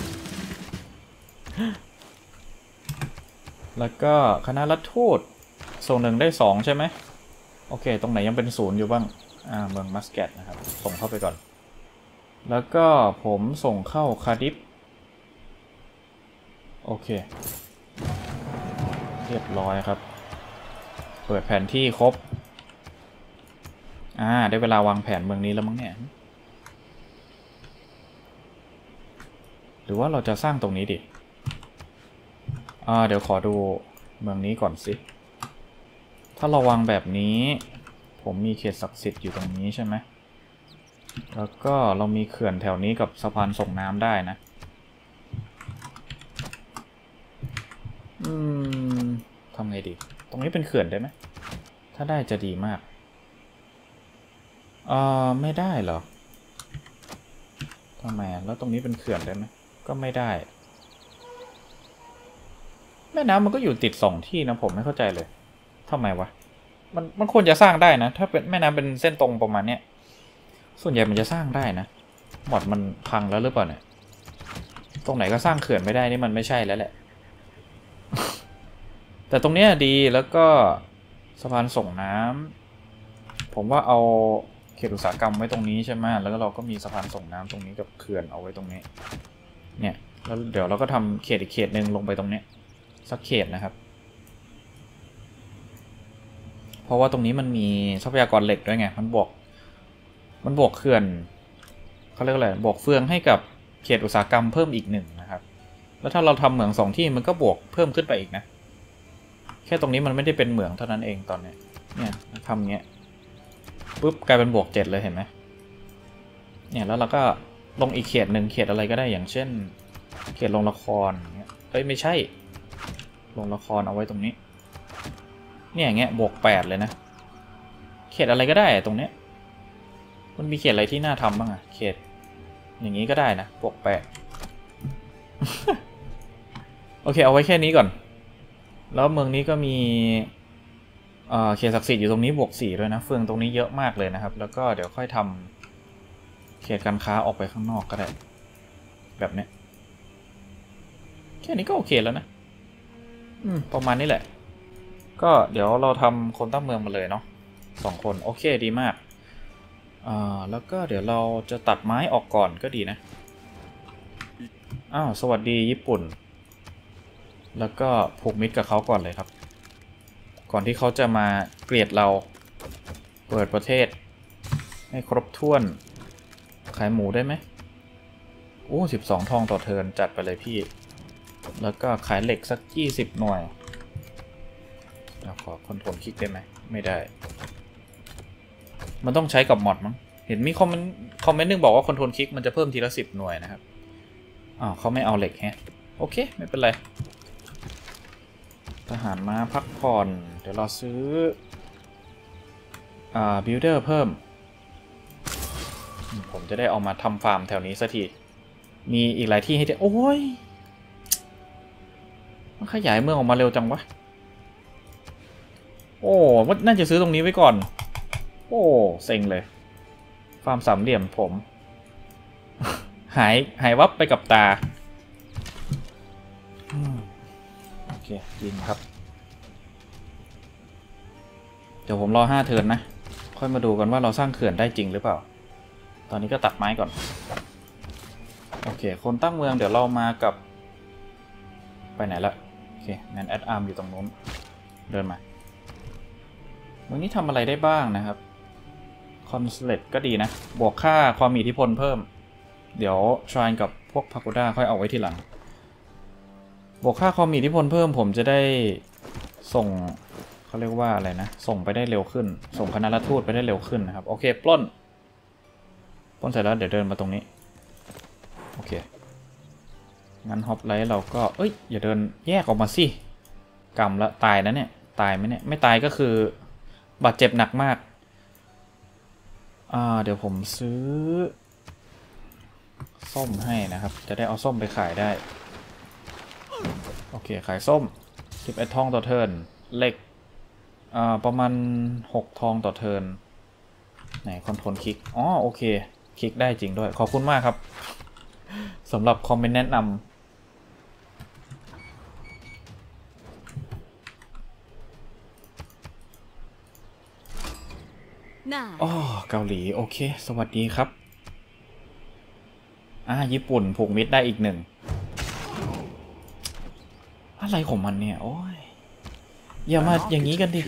แล้วก็คณะรัฐทูตส่ง1ได้2ใช่ไหมโอเคตรงไหนยังเป็น0อยู่บ้างเมืองมัสแกตนะครับส่งเข้าไปก่อนแล้วก็ผมส่งเข้าคาดิฟโอเคเรียบร้อยครับเปิดแผนที่ครบได้เวลาวางแผนเมืองนี้แล้วมั้งเนี่ยหรือว่าเราจะสร้างตรงนี้ดิเดี๋ยวขอดูเมืองนี้ก่อนสิถ้าเราวางแบบนี้ผมมีเขตศักดิ์สิทธิ์อยู่ตรงนี้ใช่ไหมแล้วก็เรามีเขื่อนแถวนี้กับสะพานส่งน้ำได้นะทำไงดีตรงนี้เป็นเขื่อนได้ไหมถ้าได้จะดีมากไม่ได้เหรอทำไมแล้วตรงนี้เป็นเขื่อนได้ไหมก็ไม่ได้แม่น้ำมันก็อยู่ติด2ที่นะผมไม่เข้าใจเลยทำไมวะมันควรจะสร้างได้นะถ้าเป็นแม่น้ำเป็นเส้นตรงประมาณเนี้ยส่วนใหญ่มันจะสร้างได้นะหมดมันพังแล้วหรือเปล่าเนี่ยตรงไหนก็สร้างเขื่อนไม่ได้นี่มันไม่ใช่แล้วแหละ แต่ตรงเนี้ยดีแล้วก็สะพานส่งน้ำผมว่าเอาเขตอุตสาหกรรมไว้ตรงนี้ใช่ไหมแล้วก็เราก็มีสะพานส่งน้ำตรงนี้กับเขื่อนเอาไว้ตรงนี้เนี่ยแล้วเดี๋ยวเราก็ทำเขตอีกเขตหนึ่งลงไปตรงนี้สักเขตนะครับเพราะว่าตรงนี้มันมีทรัพยากรเหล็กด้วยไงมันบวกเขื่อนเขาเรียกอะไรบวกเฟืองให้กับเขตอุตสาหกรรมเพิ่มอีก1นะครับแล้วถ้าเราทำเหมือง2ที่มันก็บวกเพิ่มขึ้นไปอีกนะแค่ตรงนี้มันไม่ได้เป็นเหมืองเท่านั้นเองตอนนี้เนี่ยทำเงี้ยปุ๊บกลายเป็นบวก7เลยเห็นไหมเนี่ยแล้วเราก็ลงอีกเขตหนึ่งเขตอะไรก็ได้อย่างเช่นเขตโรงละครเงี้ยไม่ใช่โรงละครเอาไว้ตรงนี้เนี่ยอย่างเงี้ยบวก8เลยนะเขตอะไรก็ได้ตรงเนี้ยมันมีเขตอะไรที่น่าทำบ้างอะเขตอย่างนี้ก็ได้นะบวก8 โอเคเอาไว้แค่นี้ก่อนแล้วเมืองนี้ก็มีเขตศักดิ์สิทธิ์อยู่ตรงนี้บวก4ด้วยนะเฟืองตรงนี้เยอะมากเลยนะครับแล้วก็เดี๋ยวค่อยทำเขตการค้าออกไปข้างนอกก็ได้แบบนี้แค่นี้ก็โอเคแล้วนะประมาณนี้แหละก็เดี๋ยวเราทำคนตั้งเมืองมาเลยเนาะ2คนโอเคดีมากแล้วก็เดี๋ยวเราจะตัดไม้ออกก่อนก็ดีนะสวัสดีญี่ปุ่นแล้วก็ผูกมิตรกับเขาก่อนเลยครับก่อนที่เขาจะมาเกลียดเราเปิดประเทศให้ครบถ้วนขายหมูได้ไหม12 ทองต่อเทิร์นจัดไปเลยพี่แล้วก็ขายเหล็กสัก20 หน่วยขอคอนโทรลคลิกได้ไหมไม่ได้มันต้องใช้กับมอดมั้งเห็นมีคอมเมนต์นึงบอกว่าคอนโทรลคลิกมันจะเพิ่มทีละ10 หน่วยนะครับเขาไม่เอาเหล็กแฮะโอเคไม่เป็นไรทหารมาพักผ่อนเดี๋ยวเราซื้อบิลเดอร์เพิ่มผมจะได้เอามาทำฟาร์มแถวนี้สักทีมีอีกหลายที่ให้โอ้ยมันขยายเมืองออกมาเร็วจังวะว่าน่าจะซื้อตรงนี้ไว้ก่อนเซ็งเลยฟาร์ม3 เหลี่ยมผม หายวับไปกับตาโอเคยิงครับเดี๋ยวผมรอ5 เทิร์นนะค่อยมาดูกันว่าเราสร้างเขื่อนได้จริงหรือเปล่าตอนนี้ก็ตัดไม้ก่อนโอเคคนตั้งเมืองเดี๋ยวเรามากับไปไหนละโอเคแมนแอดอาร์มอยู่ตรงนู้นเดินมาเมืองนี้ทำอะไรได้บ้างนะครับคอนซูเลตก็ดีนะบวกค่าความมีอิทธิพลเพิ่มเดี๋ยวชายกับพวกพาโกด้าค่อยเอาไว้ทีหลังบวกค่าความมีอิทธิพลเพิ่มผมจะได้ส่งเขาเรียกว่าอะไรนะส่งไปได้เร็วขึ้นส่งคณะรัฐทูตไปได้เร็วขึ้นนะครับโอเคปล้นเสร็จแล้วเดี๋ยวเดินมาตรงนี้โอเคงั้นฮอปไลท์เราก็เอ้ยอย่าเดินแยกออกมาสิกำละตายนะเนี่ยตายไหมเนี่ยไม่ตายก็คือบาดเจ็บหนักมากเดี๋ยวผมซื้อส้มให้นะครับจะได้เอาส้มไปขายได้โอเคขายส้ม11ทองต่อเทิร์นเหล็กประมาณ6ทองต่อเทิร์นไหนคอนโทรลคลิกอ๋อโอเคคลิกได้จริงด้วยขอบคุณมากครับสำหรับคอมเมนต์แนะนำอ๋อเกาหลีโอเคสวัสดีครับญี่ปุ่นผูกมิตรได้อีกหนึ่งอะไรของมันเนี่ยโอ้ยอย่ามาอย่างนี้กันดิ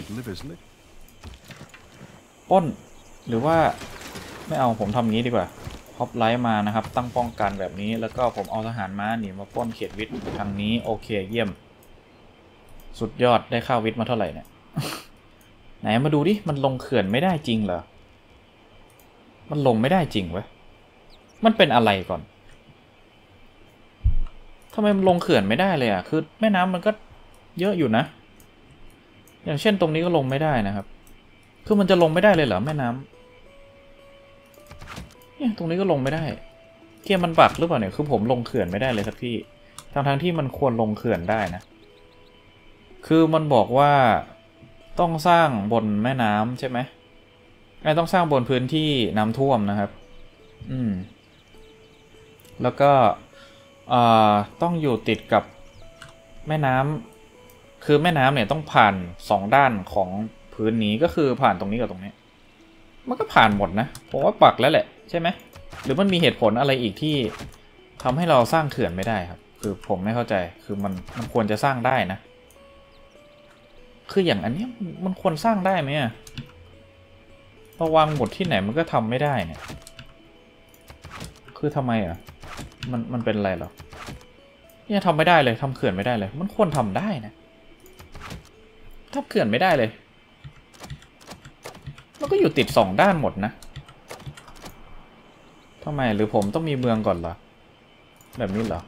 ป้นหรือว่าไม่เอาผมทำงี้ดีกว่าฮอปไลท์มานะครับตั้งป้องกันแบบนี้แล้วก็ผมเอาทหารม้าหนีมาป้นเขตวิทย์ทางนี้โอเคเยี่ยมสุดยอดได้ค่าวิทย์มาเท่าไหร่เนี่ย ไหนมาดูดิมันลงเขื่อนไม่ได้จริงเหรอมันลงไม่ได้จริงเว้ยมันเป็นอะไรก่อนทำไมมันลงเขื่อนไม่ได้เลยอ่ะคือแม่น้ำมันก็เยอะอยู่นะอย่างเช่นตรงนี้ก็ลงไม่ได้นะครับคือมันจะลงไม่ได้เลยเหรอแม่น้ำเนี่ยตรงนี้ก็ลงไม่ได้เกียร์มันบักหรือเปล่าเนี่ยคือผมลงเขื่อนไม่ได้เลยครับพี่ทั้งที่มันควรลงเขื่อนได้นะคือมันบอกว่าต้องสร้างบนแม่น้ำใช่ไหมต้องสร้างบนพื้นที่น้ำท่วมนะครับแล้วก็ต้องอยู่ติดกับแม่น้ำคือแม่น้ำเนี่ยต้องผ่าน2ด้านของพื้นนี้ก็คือผ่านตรงนี้กับตรงนี้มันก็ผ่านหมดนะผมว่าปักแล้วแหละใช่ไหมหรือมันมีเหตุผลอะไรอีกที่ทำให้เราสร้างเขื่อนไม่ได้ครับคือผมไม่เข้าใจคือมันควรจะสร้างได้นะคืออย่างอันนี้มันควรสร้างได้ไหมอะเราวางหมดที่ไหนมันก็ทำไม่ได้เนี่ยคือทำไมอ่ะมันเป็นอะไรหรอเนี่ยทำไม่ได้เลยทำเขื่อนไม่ได้เลยมันควรทำได้นะทำเขื่อนไม่ได้เลยมันก็อยู่ติด2ด้านหมดนะทำไมหรือผมต้องมีเมืองก่อนเหรอแบบนี้เหรอ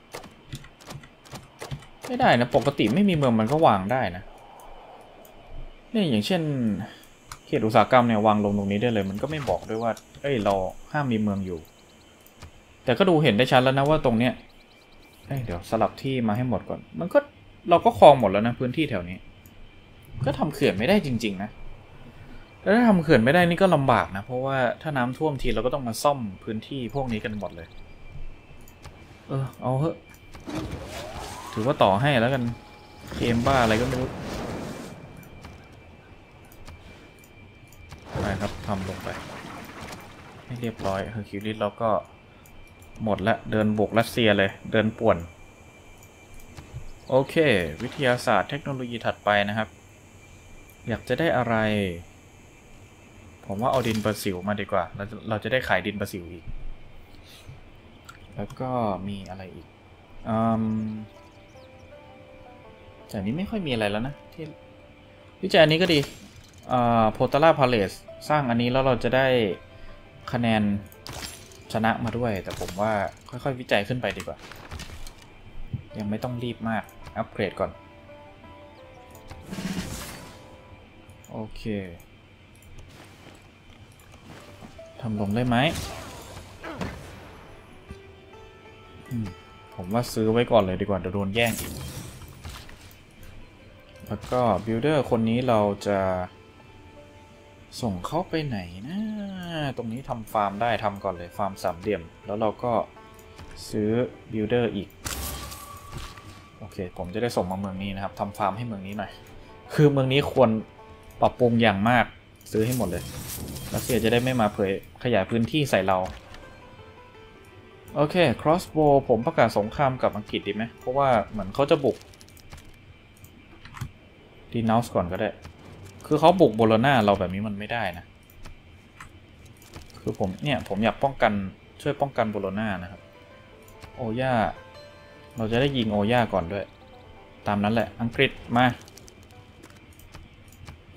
ไม่ได้นะปกติไม่มีเมืองมันก็วางได้นะนี่อย่างเช่นเขตอุตสาหกรรมเนี่ยวางลงตรงนี้ได้เลยมันก็ไม่บอกด้วยว่าเอ้ยเราห้ามมีเมืองอยู่แต่ก็ดูเห็นได้ชัดแล้วนะว่าตรงเนี้ยเดี๋ยวสลับที่มาให้หมดก่อนมันก็เราก็ครองหมดแล้วนะพื้นที่แถวนี้ก็ทำเขื่อนไม่ได้จริงๆนะแล้วถ้าทำเขื่อนไม่ได้นี่ก็ลำบากนะเพราะว่าถ้าน้ำท่วมทีเราก็ต้องมาซ่อมพื้นที่พวกนี้กันหมดเลยเอาเถอะถือว่าต่อให้แล้วกันเกมบ้าอะไรก็ไม่รู้ไปครับทำลงไปให้เรียบร้อยคือคิวริสเราก็หมดละเดินบุกรัสเซียเลยเดินป่วนโอเควิทยาศาสตร์เทคโนโลยีถัดไปนะครับอยากจะได้อะไรผมว่าเอาดินประสิวมาดีกว่าเราจะได้ขายดินประสิวอีกแล้วก็มีอะไรอีกจากนี้ไม่ค่อยมีอะไรแล้วนะที่วิจัยอันนี้ก็ดีโพตาร่าพาเลสสร้างอันนี้แล้วเราจะได้คะแนนชนะมาด้วยแต่ผมว่าค่อยๆวิจัยขึ้นไปดีกว่ายังไม่ต้องรีบมากอัปเกรดก่อนโอเคทำลงได้ไหมผมว่าซื้อไว้ก่อนเลยดีกว่าเดี๋ยวโดนแย่งอีกแล้วก็บิลเดอร์คนนี้เราจะส่งเขาไปไหนนะตรงนี้ทำฟาร์มได้ทำก่อนเลยฟาร์ม3เหลี่ยมแล้วเราก็ซื้อบิลเดอร์อีกโอเคผมจะได้ส่งมาเมืองนี้นะครับทำฟาร์มให้เมืองนี้หน่อยคือเมืองนี้ควรปรับปรุงอย่างมากซื้อให้หมดเลยรัสเซียจะได้ไม่มาเผยขยายพื้นที่ใส่เราโอเค crossbow ผมประกาศสงครามกับอังกฤษดีไหมเพราะว่าเหมือนเขาจะบุกดีนอสก่อนก็ได้คือเขาบุกโบโลนาเราแบบนี้มันไม่ได้นะคือผมอยากป้องกันช่วยป้องกันโบโลนานะครับโอย่าเราจะได้ยิงโอย่าก่อนด้วยตามนั้นแหละอังกฤษมา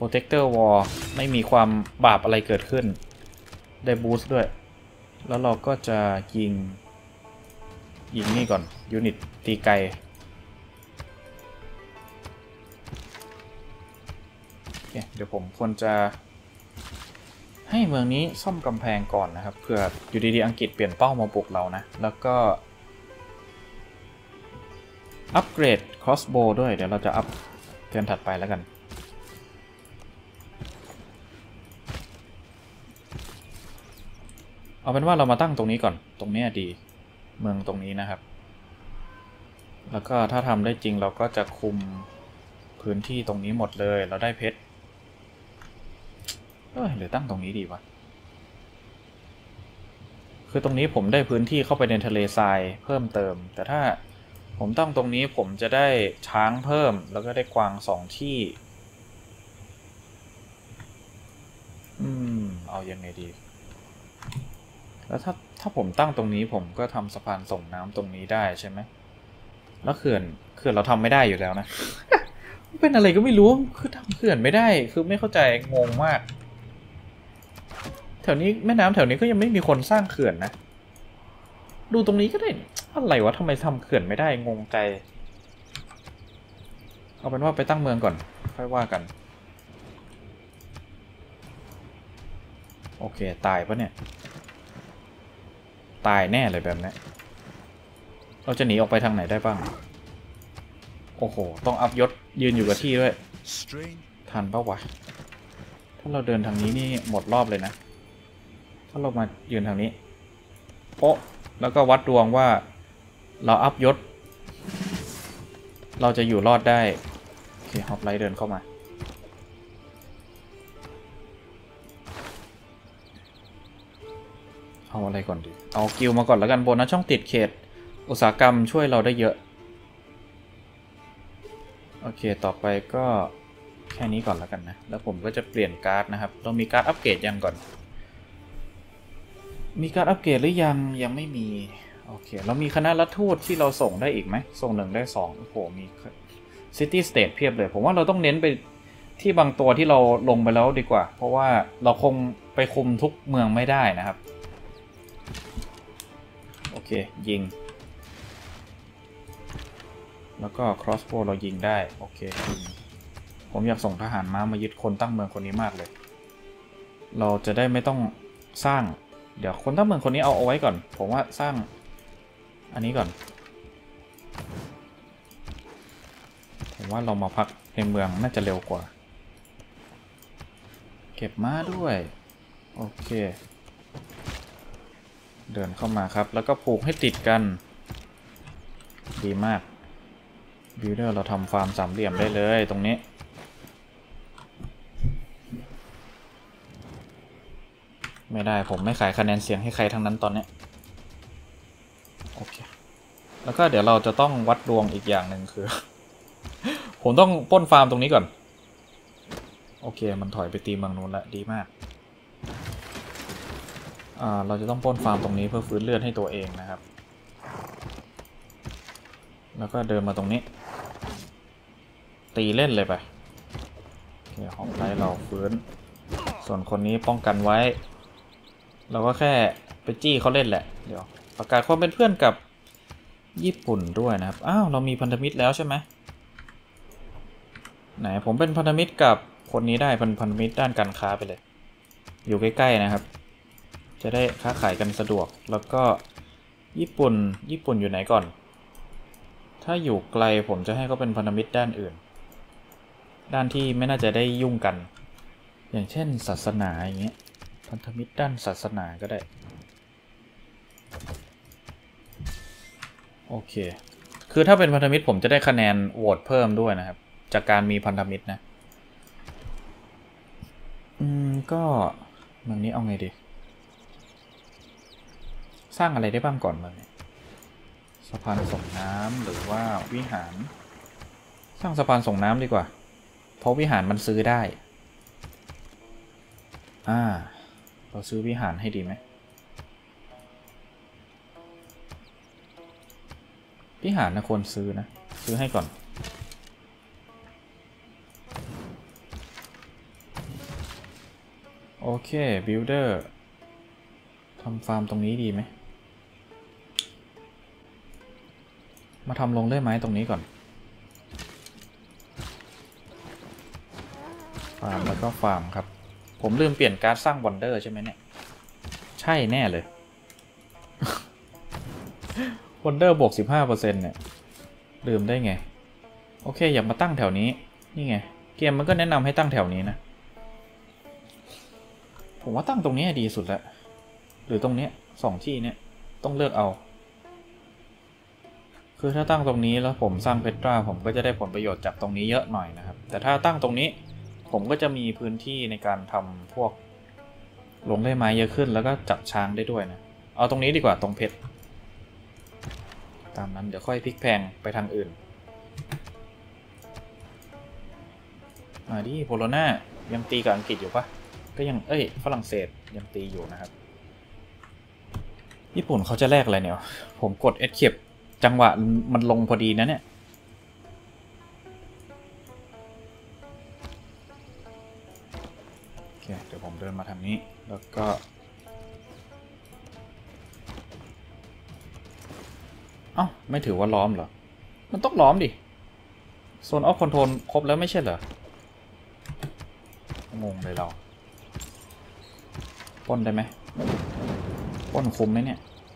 Protector Wall ไม่มีความบาปอะไรเกิดขึ้นได้บูสต์ด้วยแล้วเราก็จะยิงนี่ก่อนยูนิตตีไกลเดี๋ยวผมควรจะให้เมืองนี้ซ่อมกำแพงก่อนนะครับเผื่ออยู่ดีๆอังกฤษเปลี่ยนเป้ามาบุกเรานะแล้วก็อัปเกรด crossbow ด้วยเดี๋ยวเราจะอัปเทิร์นถัดไปแล้วกันเอาเป็นว่าเรามาตั้งตรงนี้ก่อนตรงนี้ดีเมืองตรงนี้นะครับแล้วก็ถ้าทำได้จริงเราก็จะคุมพื้นที่ตรงนี้หมดเลยเราได้เพชรหรือตั้งตรงนี้ดีวะคือตรงนี้ผมได้พื้นที่เข้าไปในทะเลทรายเพิ่มเติมแต่ถ้าผมตั้งตรงนี้ผมจะได้ช้างเพิ่มแล้วก็ได้กวาง2ที่เอายังไงดีแล้วถ้าผมตั้งตรงนี้ผมก็ทำสะพานส่งน้ำตรงนี้ได้ใช่ไหมแล้วเขื่อนเราทำไม่ได้อยู่แล้วนะ เป็นอะไรก็ไม่รู้คือทำเขื่อนไม่ได้คือไม่เข้าใจงงมากแถวนี้แม่น้ำแถวนี้ก็ยังไม่มีคนสร้างเขื่อนนะดูตรงนี้ก็ได้อะไรวะทำไมทำเขื่อนไม่ได้งงใจเอาเป็นว่าไปตั้งเมืองก่อนค่อยว่ากันโอเคตายปะเนี่ยตายแน่เลยแบบนี้เราจะหนีออกไปทางไหนได้บ้างโอ้โหต้องอัพยศยืนอยู่กับที่ด้วยทันปะวะถ้าเราเดินทางนี้นี่หมดรอบเลยนะถ้าเรามายืนทางนี้โอ้แล้วก็วัดดวงว่าเราอัพยศเราจะอยู่รอดได้โอเคฮอปไลท์เดินเข้ามาเอาอะไรก่อนดีเอากิลมาก่อนแล้วกันโบนัสช่องติดเขตอุตสาหกรรมช่วยเราได้เยอะโอเคต่อไปก็แค่นี้ก่อนแล้วกันนะแล้วผมก็จะเปลี่ยนการ์ดนะครับเรามีการ์ดอัปเกรดยังก่อนมีการอัปเกรดหรือยังไม่มีโอเคเรามีคณะรัฐทูตที่เราส่งได้อีกไหมส่ง1ได้2โอ้โหมีซิตี้สเตทเพียบเลยผมว่าเราต้องเน้นไปที่บางตัวที่เราลงไปแล้วดีกว่าเพราะว่าเราคงไปคุมทุกเมืองไม่ได้นะครับโอเคยิงแล้วก็ crossbow เรายิงได้โอเคยิงผมอยากส่งทหารม้ามายึดคนตั้งเมืองคนนี้มากเลยเราจะได้ไม่ต้องสร้างเดี๋ยวคนตั้งเมืองคนนี้เอาไว้ก่อนผมว่าสร้างอันนี้ก่อนผมว่าเรามาพักในเมืองน่าจะเร็วกว่าเก็บม้าด้วยโอเคเดินเข้ามาครับแล้วก็ผูกให้ติดกันดีมากบิลเดอร์เราทำฟาร์มสามเหลี่ยมได้เลยตรงนี้ไม่ได้ผมไม่ขายคะแนนเสียงให้ใครทั้งนั้นตอนนี้โอเคแล้วก็เดี๋ยวเราจะต้องวัดดวงอีกอย่างหนึ่งคือ ผมต้องปล้นฟาร์มตรงนี้ก่อนโอเคมันถอยไปตีเมืองนู้นละดีมากเราจะต้องปล้นฟาร์มตรงนี้เพื่อฟื้นเลือดให้ตัวเองนะครับแล้วก็เดินมาตรงนี้ตีเล่นเลยไปโอเคห้องไลท์เราฟื้นส่วนคนนี้ป้องกันไว้เราก็แค่ไปจี้เขาเล่นแหละเดี๋ยวประกาศความเป็นเพื่อนกับญี่ปุ่นด้วยนะครับอ้าวเรามีพันธมิตรแล้วใช่ไหมไหนผมเป็นพันธมิตรกับคนนี้ได้เป็นพันธมิตรด้านการค้าไปเลยอยู่ใกล้ๆนะครับจะได้ค้าขายกันสะดวกแล้วก็ญี่ปุ่นอยู่ไหนก่อนถ้าอยู่ไกลผมจะให้เขาเป็นพันธมิตรด้านอื่นด้านที่ไม่น่าจะได้ยุ่งกันอย่างเช่นศาสนาอย่างเงี้ยพันธมิตรด้านศาสนาก็ได้โอเคคือถ้าเป็นพันธมิตรผมจะได้คะแนนโหวตเพิ่มด้วยนะครับจากการมีพันธมิตรนะก็เมืองนี้เอาไงดีสร้างอะไรได้บ้างก่อนเมืองนี้สะพานส่งน้ำหรือว่าวิหารสร้างสะพานส่งน้ำดีกว่าเพราะวิหารมันซื้อได้เราซื้อวิหารให้ดีไหมวิหารนะควรซื้อนะซื้อให้ก่อนโอเคบิลเดอร์ทำฟาร์มตรงนี้ดีไหมมาทำลงเลื่อยไม้ตรงนี้ก่อนฟาร์มแล้วก็ฟาร์มครับผมลืมเปลี่ยนการสร้างวันเดอร์ใช่ไหมเนี่ยใช่แน่เลย วันเดอร์บวก 15% เนี่ยลืมได้ไงโอเคอยากมาตั้งแถวนี้นี่ไงเกมมันก็แนะนำให้ตั้งแถวนี้นะผมว่าตั้งตรงนี้ดีสุดแล้วหรือตรงนี้2ที่เนี่ยต้องเลือกเอาคือถ้าตั้งตรงนี้แล้วผมสร้างเพตราผมก็จะได้ผลประโยชน์จากตรงนี้เยอะหน่อยนะครับแต่ถ้าตั้งตรงนี้ผมก็จะมีพื้นที่ในการทำพวกลงเลื่อยไม้เยอะขึ้นแล้วก็จับช้างได้ด้วยนะเอาตรงนี้ดีกว่าตรงเพชรตามนั้นเดี๋ยวค่อยพลิกแพงไปทางอื่นมาดิโปโลนายังตีกับอังกฤษอยู่ปะก็ยังฝรั่งเศสยังตีอยู่นะครับญี่ปุ่นเขาจะแลกอะไรเนี่ยผมกด Escape จังหวะมันลงพอดีนะเนี่ยโอเคเดี๋ยวผมเดินมาทางนี้แล้วก็เอ้าไม่ถือว่าล้อมเหรอมันต้องล้อมดิโซนออฟคอนโทรลครบแล้วไม่ใช่เหรองงเลยเราปล้นได้ไหมปล้นคุ้มไหมเนี่ย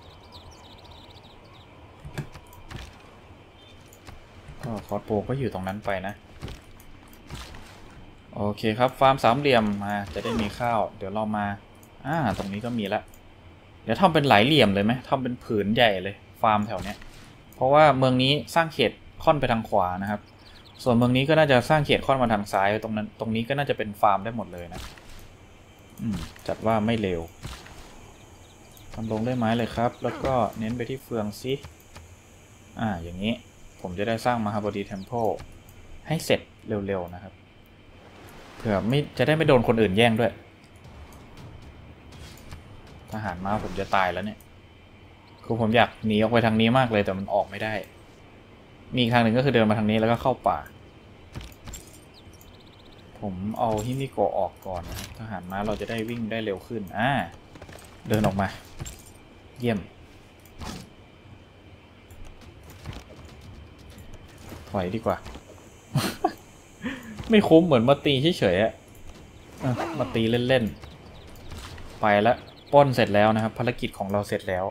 ก็คอร์สโปก็อยู่ตรงนั้นไปนะโอเคครับฟาร์มสามเหลี่ยมมาจะได้มีข้าวเดี๋ยวเรามาตรงนี้ก็มีละเดี๋ยวทำเป็นหลายเหลี่ยมเลยไหมทำเป็นผืนใหญ่เลยฟาร์มแถวเนี้ยเพราะว่าเมืองนี้สร้างเขตค่อนไปทางขวานะครับส่วนเมืองนี้ก็น่าจะสร้างเขตค่อนมาทางซ้ายตรงนี้ก็น่าจะเป็นฟาร์มได้หมดเลยนะจัดว่าไม่เร็วทำลงด้วยไม้เลยครับแล้วก็เน้นไปที่เฟืองซิอย่างนี้ผมจะได้สร้างมหาบดีเทมเพลให้เสร็จเร็วๆนะครับเผื่อไม่จะได้ไม่โดนคนอื่นแย่งด้วยทหารม้าผมจะตายแล้วเนี่ยคือผมอยากหนีออกไปทางนี้มากเลยแต่มันออกไม่ได้มีทางหนึ่งก็คือเดินมาทางนี้แล้วก็เข้าป่าผมเอาฮิมิโกะออกก่อนนะทหารม้าเราจะได้วิ่งได้เร็วขึ้นเดินออกมาเยี่ยมถอยดีกว่า ไม่คุ้มเหมือนมาตีเฉยๆมาตีเล่นๆไปแล้วป้อนเสร็จแล้วนะครับภารกิจของเราเสร็จแล้ว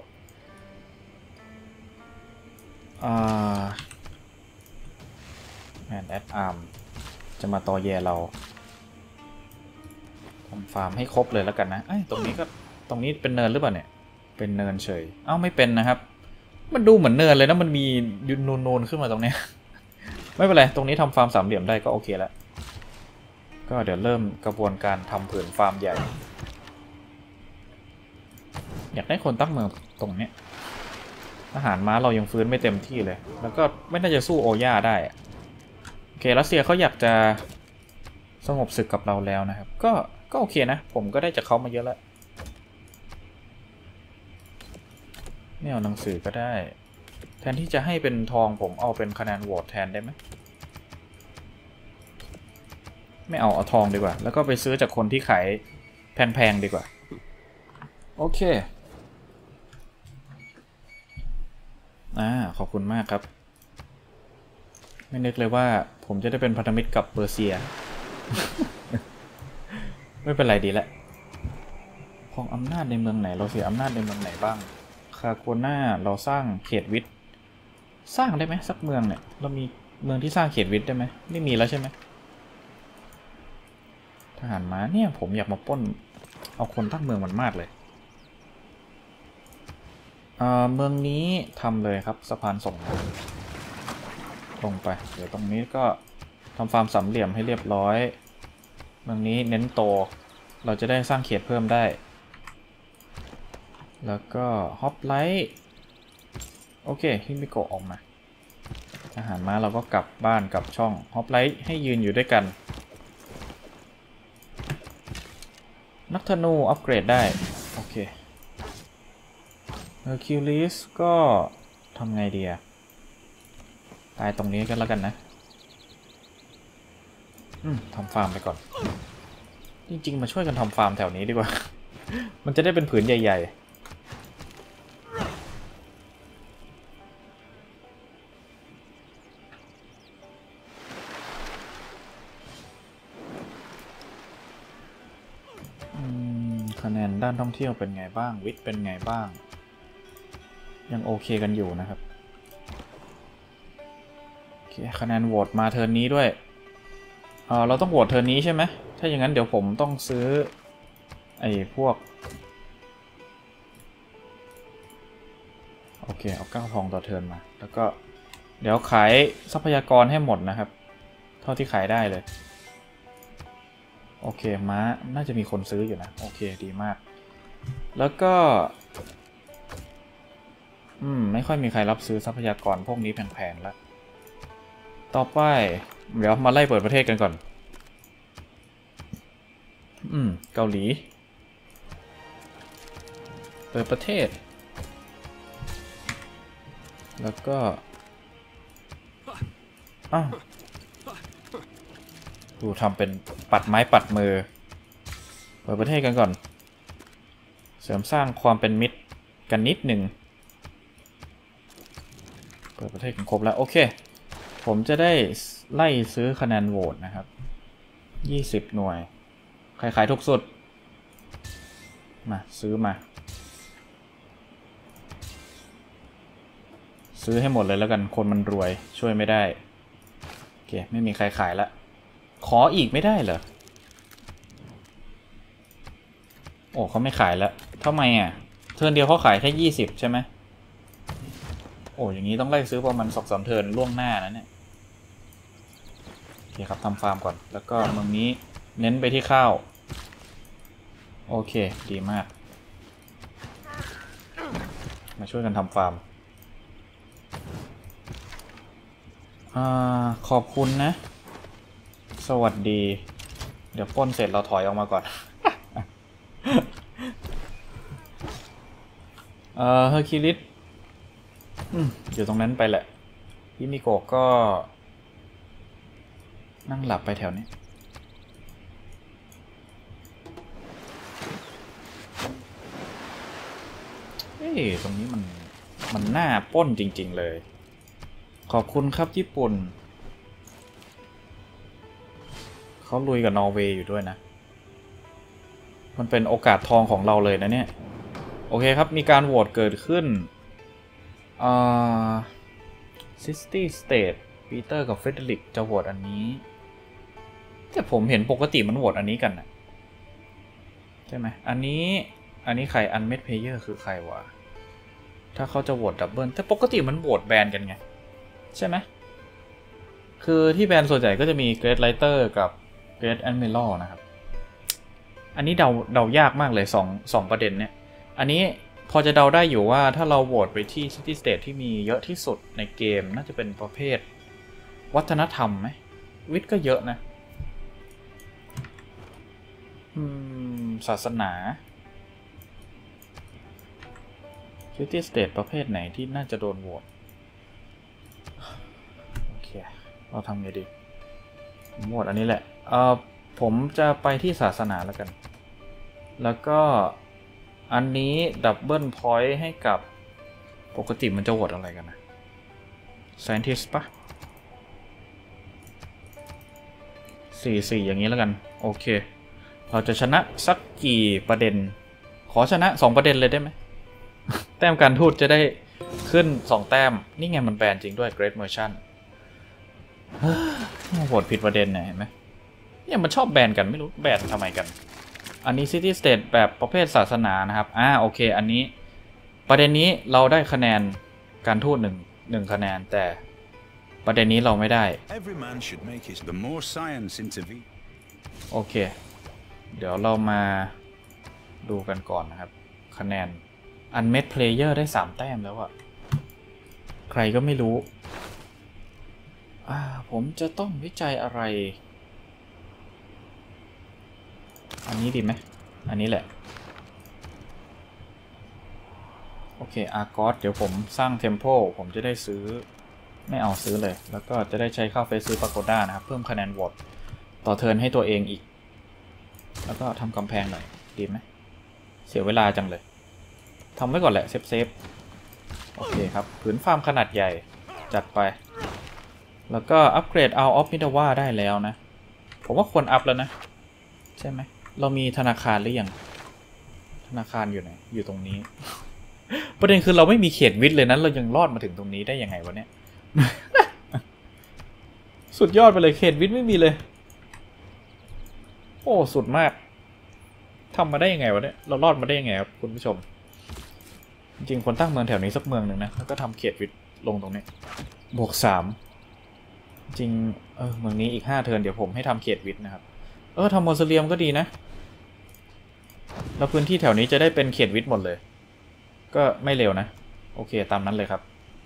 แมนแอดอาร์มจะมาตอแยเราทำฟาร์มให้ครบเลยแล้วกันนะตรงนี้เป็นเนินหรือเปล่าเนี่ยเป็นเนินเฉยไม่เป็นนะครับมันดูเหมือนเนินเลยนะมันมียุนนูนขึ้นมาตรงนี้ ไม่เป็นไรตรงนี้ทำฟาร์มสามเหลี่ยมได้ก็โอเคแล้วก็เดี๋ยวเริ่มกระบวนการทำผืนฟาร์มใหญ่อยากได้คนตั้งเมืองตรงนี้ทหารม้าเรายังฟื้นไม่เต็มที่เลยแล้วก็ไม่น่าจะสู้โอย่าได้โอเครัสเซียเขาอยากจะสงบศึกกับเราแล้วนะครับก็โอเคนะผมก็ได้จากเขามาเยอะแล้วไม่เอาหนังสือก็ได้แทนที่จะให้เป็นทองผมเอาเป็นคะแนนโหวตแทนได้ไหมไม่เอาทองดีกว่าแล้วก็ไปซื้อจากคนที่ขายแพงๆดีกว่าโอเคขอบคุณมากครับไม่นึกเลยว่าผมจะได้เป็นพันธมิตรกับเปอร์เซีย ไม่เป็นไรดีแหละครองอำนาจในเมืองไหนเราเสียอำนาจในเมืองไหนบ้างคาโกน่าเราสร้างเขตวิทย์สร้างได้ไหมสักเมืองเนี่ยเรามีเมืองที่สร้างเขตวิทย์ได้ไหมไม่มีแล้วใช่ไหมทหารม้าเนี่ยผมอยากมาปล้นเอาคนตั้งเมืองมันมากเลยเมืองนี้ทำเลยครับสะพานส่งลงไปเดี๋ยวตรงนี้ก็ทำฟาร์มสามเหลี่ยมให้เรียบร้อยเมืองนี้เน้นโตเราจะได้สร้างเขตเพิ่มได้แล้วก็ฮอปไลท์โอเคฮิมิโกะออกมาทหารม้าเราก็กลับบ้านกลับช่องฮอปไลท์ให้ยืนอยู่ด้วยกันนักธนูอัปเกรดได้โอเคเฮอร์คิวลิสก็ทำไงดีอะตายตรงนี้กันแล้วกันนะทำฟาร์มไปก่อนจริงๆมาช่วยกันทำฟาร์มแถวนี้ดีกว่า มันจะได้เป็นผืนใหญ่ๆคะแนนด้านท่องเที่ยวเป็นไงบ้างวิทย์เป็นไงบ้างยังโอเคกันอยู่นะครับโอเคคะแนนโหวตมาเทิร์นนี้ด้วยเราต้องโหวตเทิร์นนี้ใช่ไหมถ้าอย่างนั้นเดี๋ยวผมต้องซื้อไอ้พวกโอเคเอา9 ทองต่อเทิร์นมาแล้วก็เดี๋ยวขายทรัพยากรให้หมดนะครับเท่าที่ขายได้เลยโอเคม้าน่าจะมีคนซื้ออยู่นะโอเคดีมากแล้วก็ไม่ค่อยมีใครรับซื้อทรัพยากรพวกนี้แพงๆแล้วต่อไปเดี๋ยวมาไล่เปิดประเทศกันก่อนเกาหลีเปิดประเทศแล้วก็ดูทำเป็นปัดไม้ปัดมือเปิดประเทศกันก่อนเสริมสร้างความเป็นมิตรกันนิดหนึ่งเปิดประเทศกันครบแล้วโอเคผมจะได้ไล่ซื้อคะแนนโหวตนะครับ20 หน่วยใครขายถูกสุดมาซื้อมาซื้อให้หมดเลยแล้วกันคนมันรวยช่วยไม่ได้โอเคไม่มีใครขายละขออีกไม่ได้เหรอโอ้เขาไม่ขายแล้วทำไมอ่ะเทิร์นเดียวเขาขายแค่20ใช่ไหมโอ้อย่างนี้ต้องไล่ซื้อประมาณ2-3 เทิร์นล่วงหน้านะเนี่ยโอเคครับทำฟาร์มก่อนแล้วก็เมืองนี้เน้นไปที่ข้าวโอเคดีมากมาช่วยกันทำฟาร์มขอบคุณนะสวัสดีเดี๋ยวปล้นเสร็จเราถอยออกมาก่อน เฮอร์คิวลิสอยู่ตรงนั้นไปแหละฮิมิโกะก็นั่งหลับไปแถวนี้ตรงนี้มันน่าปล้นจริงๆเลยขอบคุณครับญี่ปุ่นเขาลุยกับนอร์เวย์อยู่ด้วยนะมันเป็นโอกาสทองของเราเลยนะเนี่ยโอเคครับมีการโหวตเกิดขึ้นซิสตี้สเตทปีเตอร์กับเฟเดริกจะโหวตอันนี้แต่ผมเห็นปกติมันโหวตอันนี้กันนะใช่ไหมอันนี้ใครอันเมดเพลเยอร์คือใครวะถ้าเขาจะโหวตดับเบิลแต่ปกติมันโหวตแบนกันไงใช่ไหมคือที่แบนส่วนใหญ่ก็จะมีเกรดไลเตอร์กับเกรดแอนมิลล์นะครับอันนี้เดายากมากเลยสองประเด็นเนี่ยอันนี้พอจะเดาได้อยู่ว่าถ้าเราโหวตไปที่ City State ที่มีเยอะที่สุดในเกมน่าจะเป็นประเภทวัฒนธรรมไหมวิทย์ก็เยอะนะศาสนา City State ประเภทไหนที่น่าจะโดนโหวตโอเคเราทำไงดีผมโหวตอันนี้แหละผมจะไปที่ศาสนาแล้วกันแล้วก็อันนี้ดับเบิลพอยต์ให้กับปกติมันจะโหวตอะไรกันนะ Scientist ปะ4-4อย่างนี้แล้วกันโอเคเราจะชนะสักกี่ประเด็นขอชนะ2ประเด็นเลยได้ไหม แต้มการทูตจะได้ขึ้น2แต้มนี่ไงมันแบนจริงด้วย Great Merchant โหวตผิดประเด็นเนี่ยเห็นไหมเนี่ยมันชอบแบนกันไม่รู้แบนทำไมกันอันนี้ City State แบบประเภทศาสนานะครับโอเคอันนี้ประเด็นนี้เราได้คะแนนการทูต1คะแนนแต่ประเด็นนี้เราไม่ได้โอเคเดี๋ยวเรามาดูกันก่อนนะครับคะแนน Unmet Player ได้3แต้มแล้วอะใครก็ไม่รู้ผมจะต้องวิจัยอะไรอันนี้ดีไหมอันนี้แหละโอเคอาร์กอสเดี๋ยวผมสร้างเทมเพลผมจะได้ซื้อไม่เอาซื้อเลยแล้วก็จะได้ใช้ค่าเฟซซื้อปาโกด้านะครับเพิ่มคะแนนโหวตต่อเทิร์นให้ตัวเองอีกแล้วก็ทำกำแพงหน่อยดีไหมเสียเวลาจังเลยทำไว้ก่อนแหละเซฟโอเคครับผืนฟาร์มขนาดใหญ่จัดไปแล้วก็อัปเกรดเอาออฟมิดาวาได้แล้วนะผมว่าควรอัพแล้วนะใช่ไหมเรามีธนาคารหรือยังธนาคารอยู่ไหนอยู่ตรงนี้ ประเด็นคือเราไม่มีเขตวิทย์เลยนั้นเรายังรอดมาถึงตรงนี้ได้ยังไงวะเนี่ย สุดยอดไปเลยเขตวิทย์ไม่มีเลยโอ้สุดมากทำมาได้ยังไงวะเนี่ยเรารอดมาได้ยังไงครับคุณผู้ชมจริงๆคนตั้งเมืองแถวนี้สักเมืองหนึ่งนะแล้วก็ทำเขตวิทย์ลงตรงนี้บวก3จริงเมืองนี้อีก5 เทิร์นเดี๋ยวผมให้ทำเขตวิทย์นะครับทำมอสเลียมก็ดีนะแล้วพื้นที่แถวนี้จะได้เป็นเขตวิทย์หมดเลยก็ไม่เร็วนะโอเคตามนั้นเลยครับ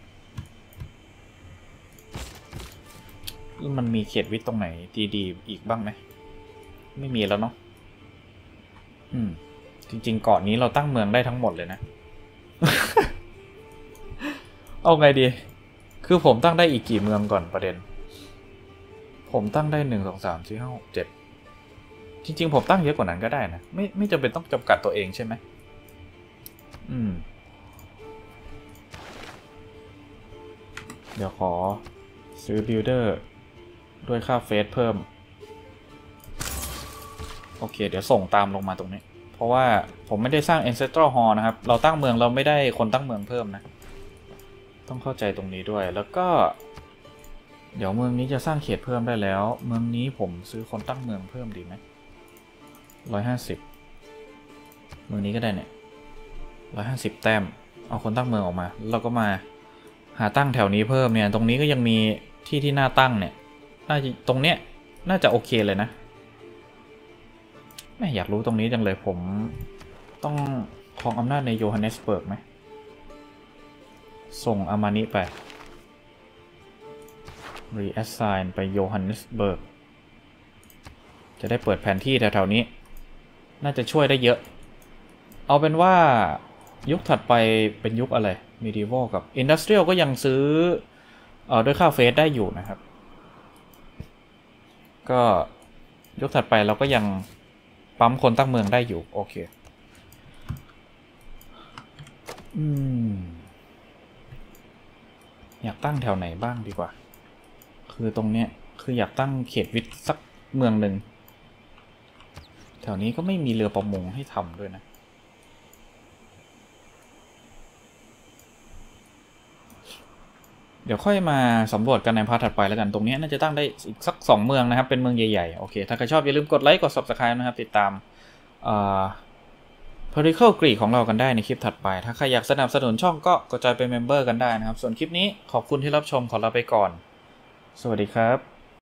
มันมีเขตวิทย์ตรงไหนดีๆอีกบ้างไหมไม่มีแล้วเนาะจริงๆเกาะนี้เราตั้งเมืองได้ทั้งหมดเลยนะ เอาไงดีคือผมตั้งได้อีกกี่เมืองก่อนประเด็นผมตั้งได้1 2 3 4 5 6 7จริงๆผมตั้งเยอะกว่านั้นก็ได้นะไม่จำเป็นต้องจำกัดตัวเองใช่ไหมเดี๋ยวขอซื้อบิลเดอร์ด้วยค่าเฟสเพิ่มโอเคเดี๋ยวส่งตามลงมาตรงนี้เพราะว่าผมไม่ได้สร้าง Ancestral Hall นะครับเราตั้งเมืองเราไม่ได้คนตั้งเมืองเพิ่มนะต้องเข้าใจตรงนี้ด้วยแล้วก็เดี๋ยวเมืองนี้จะสร้างเขตเพิ่มได้แล้วเมืองนี้ผมซื้อคนตั้งเมืองเพิ่มดีไหม150เมืองนี้ก็ได้เนี่ย150แต้มเอาคนตั้งเมืองออกมาเราก็มาหาตั้งแถวนี้เพิ่มเนี่ยตรงนี้ก็ยังมีที่น่าตั้งเนี่ยน่าจะตรงเนี้ยน่าจะโอเคเลยนะไม่อยากรู้ตรงนี้จังเลยผมต้องครองอำนาจในโยฮันเนสเบิร์กไหมส่งอามานิไป reassign ไปโยฮันเนสเบิร์กจะได้เปิดแผนที่แถวๆนี้น่าจะช่วยได้เยอะเอาเป็นว่ายุคถัดไปเป็นยุคอะไร medieval กับ industrial ก็ยังซื้อด้วยค่าเฟสได้อยู่นะครับก็ยุคถัดไปเราก็ยังปั๊มคนตั้งเมืองได้อยู่โอเคอยากตั้งแถวไหนบ้างดีกว่าคือตรงเนี้ยคืออยากตั้งเขตวิทย์สักเมืองหนึ่งแถวนี้ก็ไม่มีเรือประมงให้ทำด้วยนะเดี๋ยวค่อยมาสำรวจกันในพาร์ทถัดไปแล้วกันตรงนี้น่าจะตั้งได้อีกสัก2เมืองนะครับเป็นเมืองใหญ่ๆโอเคถ้าใครชอบอย่าลืมกดไลค์กด Subscribe นะครับติดตามPolitical Greek ของเรากันได้ในคลิปถัดไปถ้าใครอยากสนับสนุนช่องก็กดจอยเป็นเมมเบอร์กันได้นะครับส่วนคลิปนี้ขอบคุณที่รับชมขอลาไปก่อนสวัสดีครับ